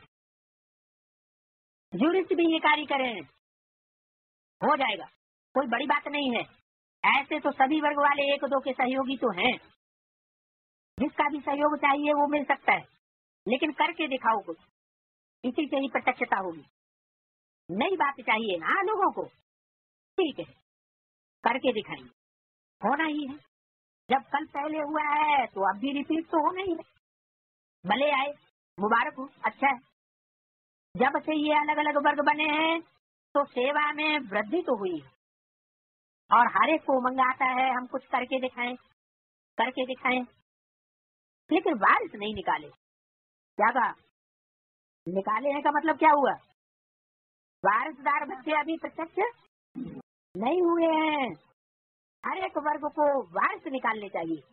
जूरिस्ट भी ये कार्य करें, हो जाएगा, कोई बड़ी बात नहीं है। ऐसे तो सभी वर्ग वाले एक दो के सहयोगी तो हैं, जिसका भी सहयोग चाहिए वो मिल सकता है, लेकिन करके दिखाओ कुछ, इसी से ही प्रत्यक्षता होगी। नई बात चाहिए ना लोगों को, ठीक है करके दिखाएंगे, होना ही है। जब कल पहले हुआ है तो अब भी रिपीट तो होना ही है। भले आए, मुबारक हो, अच्छा है। जब से ये अलग अलग वर्ग बने हैं तो सेवा में वृद्धि तो हुई है और हर एक को उमंग आता है हम कुछ करके दिखाएं, लेकिन वारिस नहीं निकाले। क्या कहा? निकाले हैं का मतलब क्या हुआ? वारिसदार बच्चे अभी प्रत्यक्ष नहीं हुए हैं। हर एक वर्ग को वारिस निकालने चाहिए।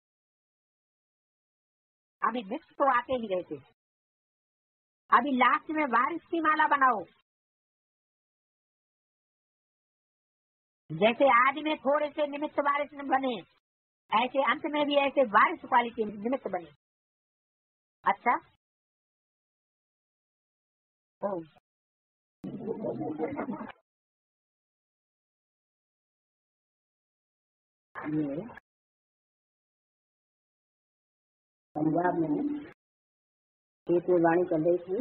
अभी मिक्स तो आते ही रहते, अभी लास्ट में वारिस की माला बनाओ। जैसे आदि में थोड़े से निमित्त वारिस बने, ऐसे अंत में भी ऐसे वारिस क्वालिटी निमित्त बने। अच्छा, ओ ये पंजाब में एक वाणी चल रही थी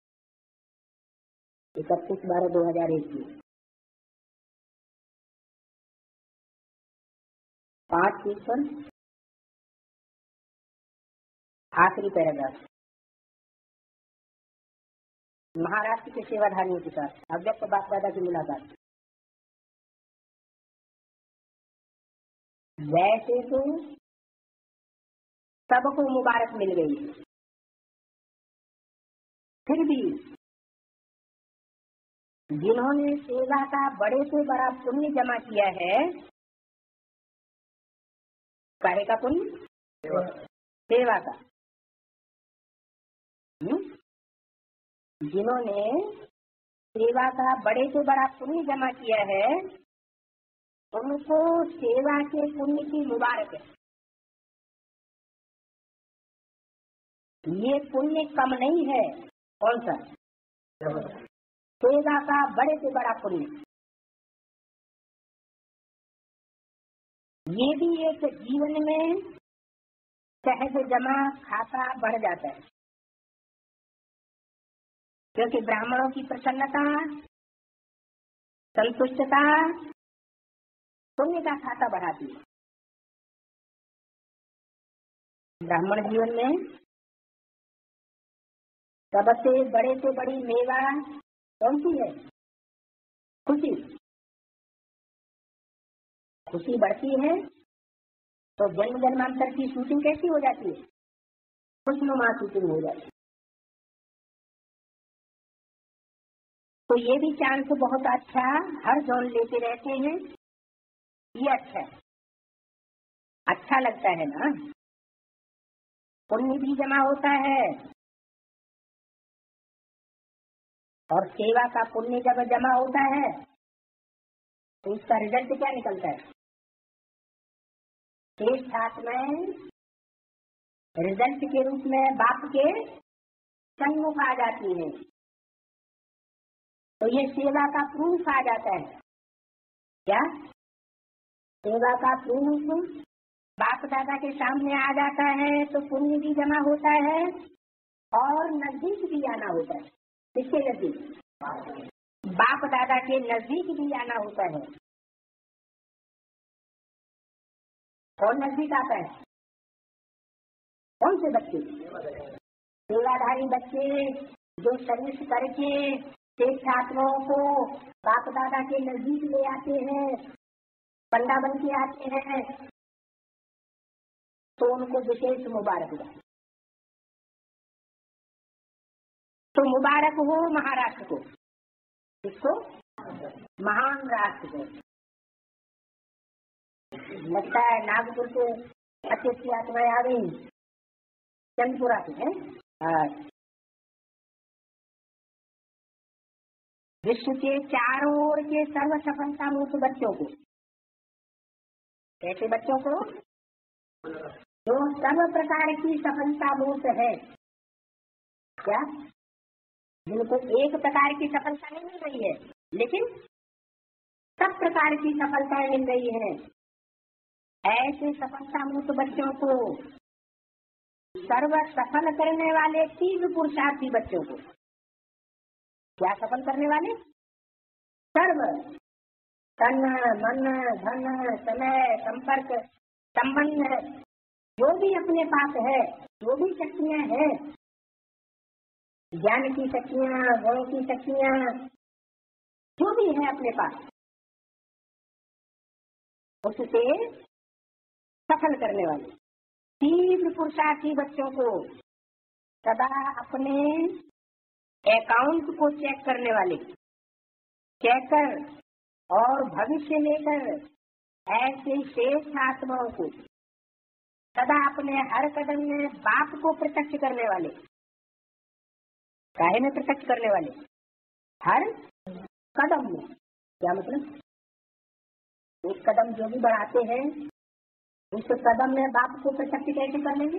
31/12/2001 की, 5 चीज पर आखिरी पैराग्राफ। महाराष्ट्र के सेवाधारियों के साथ अव्यक्त बाप दादा की मुलाकात। वैसे तो सबको मुबारक मिल गई, फिर भी जिन्होंने सेवा का बड़े से बड़ा पुण्य जमा किया है, काहे का पुण्य? सेवा का। जिन्होंने सेवा का बड़े से बड़ा पुण्य जमा किया है, उनको सेवा के पुण्य की मुबारक है। ये पुण्य कम नहीं है। कौन सा? सेवा का बड़े से बड़ा पुण्य। ये भी एक जीवन में सहज जमा खाता बढ़ जाता है, क्योंकि ब्राह्मणों की प्रसन्नता, संतुष्टता पुण्य का खाता बढ़ाती है। ब्राह्मण जीवन में सबसे बड़े से बड़ी मेवा कौन सी है? खुशी। खुशी बढ़ती है तो जन्म जन्मांतर की शूटिंग कैसी हो जाती है? खुशनुमा शूटिंग हो जाती है। तो ये भी चांस बहुत अच्छा, हर जोन लेते रहते हैं, ये अच्छा है, अच्छा लगता है ना। पुण्य भी जमा होता है, और सेवा का पुण्य जब जमा होता है तो इसका रिजल्ट क्या निकलता है? श्रेष्ठ हाथ में रिजल्ट के रूप में बाप के सन्मुख आ जाती है, तो ये सेवा का प्रूफ आ जाता है। क्या? सेवा का प्रूफ बाप दादा के सामने आ जाता है तो पुण्य भी जमा होता है और नजदीक भी आना होता है। किसके नजदीक? बाप दादा के नजदीक भी आना होता है। कौन नजदीक आता है? कौन से बच्चे? सेवाधारी बच्चे जो सर्विस करके श्रेष्ठ आत्माओं को बाप दादा के नजदीक ले आते हैं, पंडा बन के आते हैं, तो उनको विशेष मुबारक हो। तो मुबारक हो महाराष्ट्र को। किसको? महान राष्ट्र को। लगता है नागपुर से अच्छी अच्छी आत्माएं आ गई, चंदपुरा से है। विश्व के चारों ओर के सर्व सफलता मूर्त बच्चों को, कैसे बच्चों को? जो सर्व प्रकार की सफलता मूर्त है। क्या? जिनको एक प्रकार की सफलता नहीं मिल रही है, लेकिन सब प्रकार की सफलताएं मिल रही है, ऐसे सफलता मूर्त बच्चों को, सर्व सफल करने वाले तीव्र पुरुषार्थी बच्चों को। क्या सफल करने वाले? सर्व, तन मन धन समय संपर्क संबंध, जो भी अपने पास है, जो भी शक्तियां हैं, ज्ञान की शक्तियां, गुण की शक्तियां, जो भी है अपने पास, उससे सफल करने वाले तीव्र पुरुषार्थी बच्चों को, सदा अपने अकाउंट को चेक करने वाले, चेकर और भविष्य लेकर ऐसे श्रेष्ठ आत्माओं को सदा अपने हर कदम में बाप को प्रत्यक्ष करने वाले, काहे में प्रत्यक्ष करने वाले, हर कदम में। क्या मतलब? एक कदम जो भी बढ़ाते हैं उस कदम में बाप को प्रत्यक्ष कैसे कर लेंगे?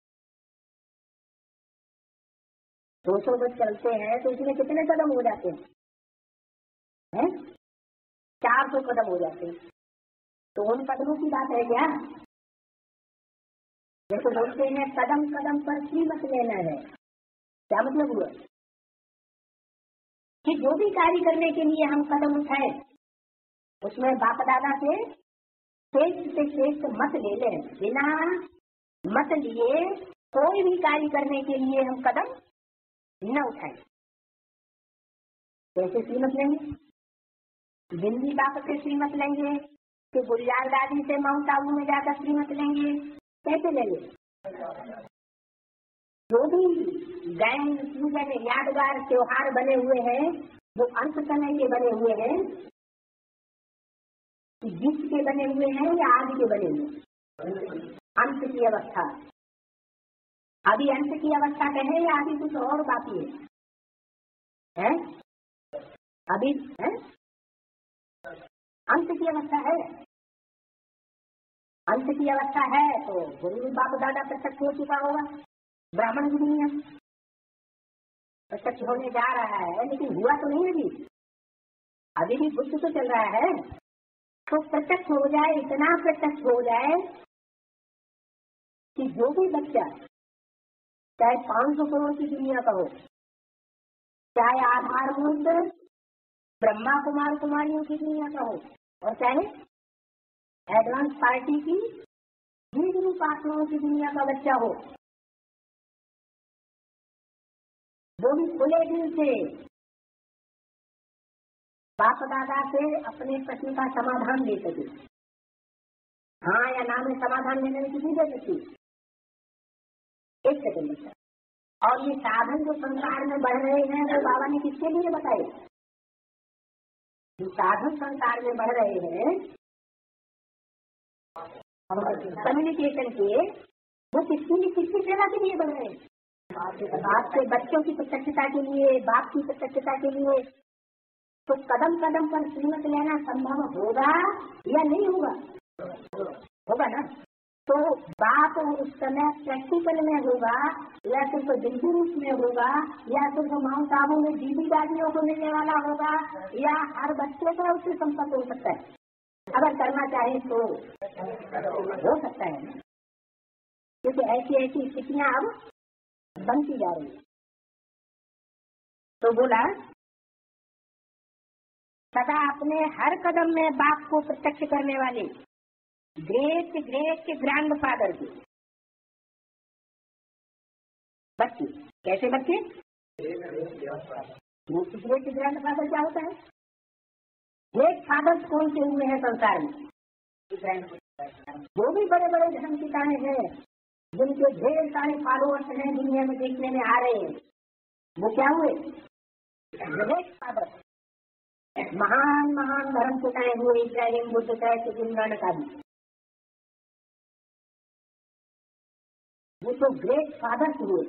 200 गज चलते हैं तो उसमें कितने कदम हो जाते हैं? 400 कदम हो जाते हैं। तो उन कदमों की बात है क्या? जैसे बोलते हैं कदम कदम पर कीमत लेना है। क्या मतलब हुआ? कि जो भी कार्य करने के लिए हम कदम उठाए उसमें बाप दादा से श्रेष्ठ मत ले लें। बिना मत लिए कोई भी कार्य करने के लिए हम कदम न उठाए। कैसे श्रीमत लेंगे? दिल्ली बाप से श्रीमत लेंगे कि गुलजार दादी से माउंट आबू में जाकर श्रीमत लेंगे? कैसे लेंगे? जो भी गैंग पूजन यादगार त्योहार बने हुए हैं वो अंत समय के बने हुए हैं, जिस के बने हुए हैं या आदि के बने हुए? अंत की अवस्था। अभी अंत की अवस्था कहे या अभी कुछ और बाकी है? अभी है अंत की अवस्था है। अंत की अवस्था है तो गुरु बाप दादा प्रत्यक्ष हो चुका होगा। ब्राह्मण की दुनिया प्रत्यक्ष होने जा रहा है, लेकिन हुआ तो नहीं अभी भी बुद्ध तो चल रहा है। तो प्रत्यक्ष हो जाए, इतना प्रत्यक्ष हो जाए कि जो भी बच्चा चाहे 500 करोड़ की दुनिया का हो, चाहे आधारभूत ब्रह्मा कुमार कुमारियों की दुनिया का हो, और चाहे एडवांस पार्टी की गुरु पात्रों की दुनिया का बच्चा हो, वो भी खुले दिल से बाप दादा से अपने प्रश्न का समाधान ले सके। हाँ या ना में समाधान लेने में किसी दे सकती। एक सेकंड। और ये साधन जो संसार में बढ़ रहे हैं वो बाबा ने किसके लिए बताए? जो साधन संसार में बढ़ रहे हैं कम्युनिकेशन के, वो किसकी सेवा के लिए बढ़ रहे हैं? बाप के बच्चों की प्रत्यक्षता के लिए, बाप की प्रत्यक्षता के लिए। तो कदम कदम पर श्रीमत लेना संभव होगा या नहीं होगा? होगा ना। तो बाप उस समय प्रैक्टिकल में होगा या सिर्फ बिल्कुल रूप में होगा या सिर्फ माउंट आबू में दीदी दादियों को मिलने वाला होगा या हर बच्चे का उससे संपर्क हो सकता है। अगर करना चाहे तो हो सकता है, क्योंकि ऐसी ऐसी स्थितियां अब बनती जा रही। तो बोला सदा अपने हर कदम में बाप को प्रत्यक्ष करने वाले ग्रेट ग्रेट ग्रैंड फादर के बच्चे। कैसे बच्चे? ग्रेट ग्रैंड फादर क्या होता है? ग्रेट फादर्स कौन से हुए हैं संसार में? जो भी बड़े बड़े धर्म पिताएं हैं जिनके ढेर सारे फॉलोअर्स हैं दुनिया में देखने में आ रहे हैं, वो क्या हुए? Great father. महान महान धर्म पिताएं हुए, इब्राहिम, बुद्ध, गुरु नानक आदि। वो तो ग्रेट फादर्स हुए।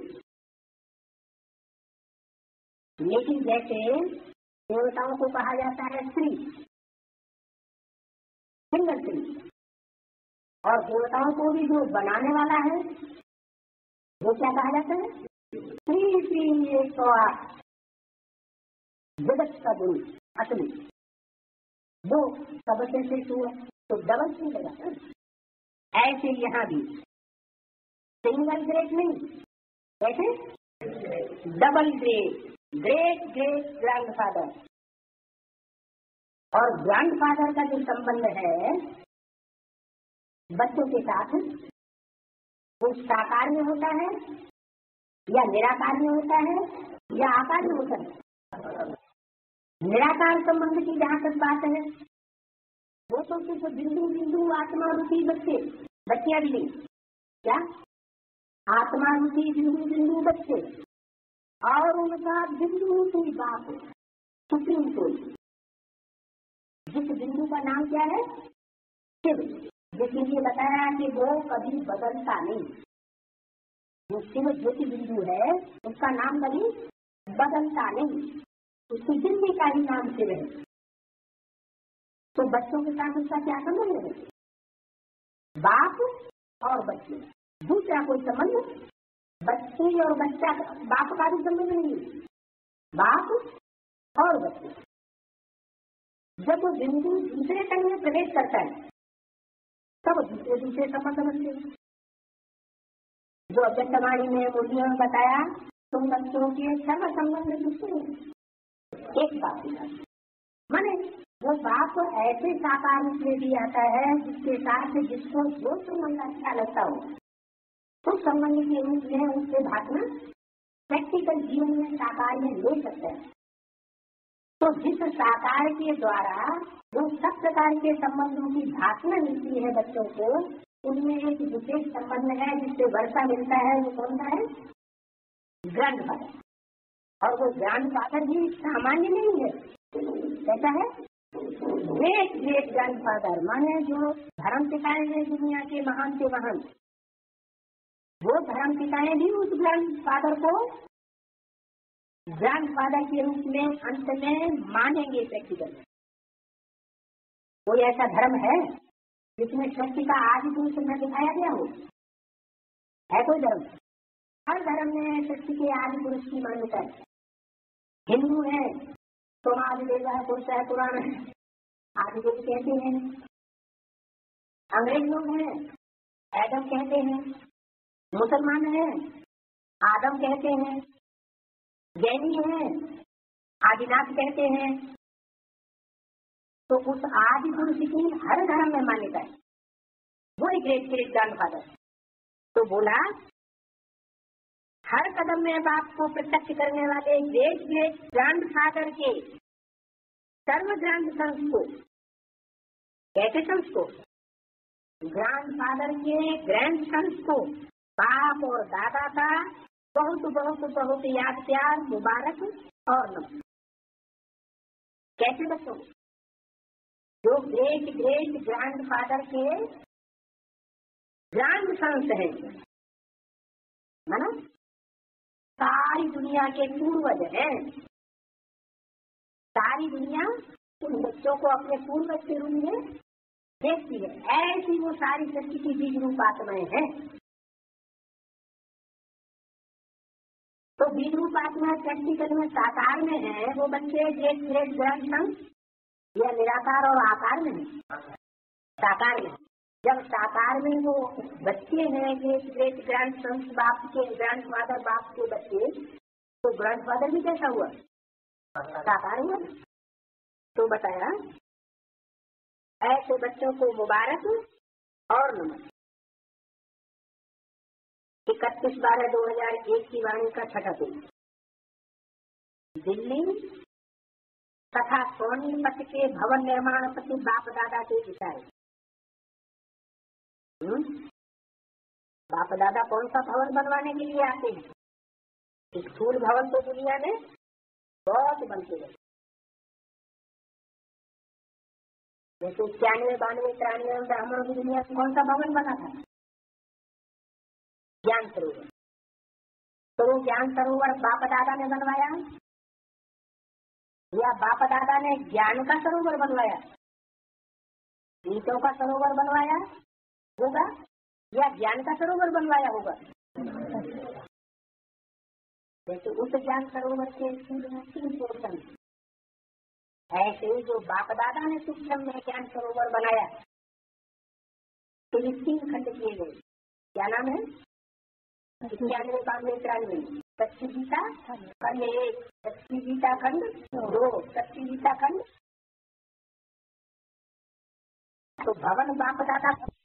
लेकिन जैसे देवताओं को कहा जाता है श्री, सिंगल श्री, और देवताओं को भी जो बनाने वाला है वो क्या कहा जाता है? श्री श्री 108 जगत का गुरु असली, वो सबसे से हुआ तो डबल श्री लगा। ऐसे यहाँ भी सिंगल ग्रेट नहीं, कैसे? Double great, great great grand father. और ग्रैंड फादर का जो संबंध है बच्चों के साथ, वो साकार में होता है या निराकार में होता है या आकार में होता है? निराकार संबंध की जहाँ तक बात है वो तो सिर्फ बिंदु बिंदु आत्मा रूपी बच्चियां भी नहीं। क्या? आत्मा रूपी बिंदु बिंदु बच्चे और उनका बिंदु रूपी बाप सुप्रीम कोर्ट। जिस बिंदु का नाम क्या है? शिव, जिसलिए बताया कि वो कभी बदलता नहीं। जो शिव ज्योति बिंदु है उसका नाम कभी बदलता नहीं, उसकी जिंदगी का ही नाम शिव है। तो बच्चों के साथ उसका क्या संबंध है? बाप और बच्चे, दूसरा कोई संबंध बच्चे और बच्चा, बाप का भी संबंध नहीं, बाप और बच्चे। जब वो बिंदु दूसरे तन में प्रवेश करता है तब दूसरे संबंध बनते हैं। जो अव्यक्तवाणी में मुर्गियों में बताया, तुम बच्चों के सर्व संबंध दूसरे हैं। एक बात माने वो बाप ऐसे साकार रूप में भी आता है जिसके साथ जिसको जो संबंध अच्छा लगता हो तो संबंध के रूप में उससे भागना प्रैक्टिकल जीवन में साकार में ले सकता है। तो जिस साकार के द्वारा जो सब प्रकार के संबंधों की भाषना मिलती है बच्चों को, उनमें एक विशेष संबंध है जिससे वर्षा मिलता है। वो कौन सा है? Grand father. और वो ग्रैंड फादर भी सामान्य नहीं है, कैसा है? ग्रेट ग्रेट ग्रैंड फादर, माने जो धर्म पिताएं हैं दुनिया के महान से महान, वो धर्म पिताएं भी उस ग्रैंड फादर को ग्रैंड फादर के रूप में अंत में मानेंगे प्रैक्टिकल। कोई ऐसा धर्म है जिसमें सृष्टि का आदि पुरुष न दिखाया गया हो? है कोई धर्म? हर धर्म में सृष्टि के आदि पुरुष की मान्यता है। हिंदू है तो आदि देवता है, पुरुष है, पुराण है, आदि पुरुष कहते हैं। अंग्रेज लोग हैं, एडम कहते हैं। मुसलमान है, आदम कहते हैं। जैनी है, आदिनाथ कहते हैं। तो उस आदि पुरुष की हर धर्म में मान्यता है। वो एक ग्रेट ग्रेट ग्रैंडफादर। तो बोला हर कदम में बाप को प्रत्यक्ष करने वाले ग्रेट ग्रेट ग्रैंडफादर के सर्व ग्रैंड सन्स को, कैसे सन्स को? ग्रैंडफादर के ग्रैंड सन्स को बाप और दादा का बहुत बहुत बहुत याद, प्यार, मुबारक और नमस्कार। कैसे बच्चों? जो ग्रेट ग्रेट ग्रैंडफादर के ग्रैंड सन्स हैं, माना सारी दुनिया के पूर्वज हैं। सारी दुनिया उन बच्चों को अपने पूर्वज के रूप में देखती है। ऐसी वो सारी सृष्टि की बीज रूप आत्माएं हैं। तो बीज रूप आत्मा प्रैक्टिकल में साकार में है। वो बच्चे ग्रेट ग्रेट ग्रैंड सन्स या निराकार और आकार में है? साकार में। जब साकार में वो बच्चे हैं ग्रेट ग्रेट ग्रैंड सन्स, बाप के ग्रैंड फादर, बाप के बच्चे, तो ग्रैंड फादर भी कैसा हुआ? साकार हुआ। तो बताया ऐसे बच्चों को मुबारक और नमस्कार। 31/12/2001 की वाणी का छठा पेज, दिल्ली तथा सोनीपत के भवन निर्माण प्रति बाप दादा के विचार। बाप दादा कौन सा भवन बनवाने के लिए आते हैं? स्थूल भवन तो दुनिया में बहुत बनते हैं। जैसे 91, 92, 93 में ब्राह्मणों की दुनिया में कौन सा भवन बना था? ज्ञान सरोवर। तो वो ज्ञान सरोवर बाप दादा ने बनवाया या बाप दादा ने ज्ञान का सरोवर बनवाया? ईंटों का सरोवर बनवाया होगा या ज्ञान का सरोवर बनवाया होगा? जैसे उस ज्ञान सरोवर के 3 पोर्शन, ऐसे ही जो बाप दादा ने सूक्ष्म में ज्ञान सरोवर बनाया तो ये 3 खंड किए गए। क्या नाम है? 91, 92, 93। सच्ची गीता खंड 1, सच्ची गीता खंड 2, सच्ची गीता खंड। तो भवन बाप दादा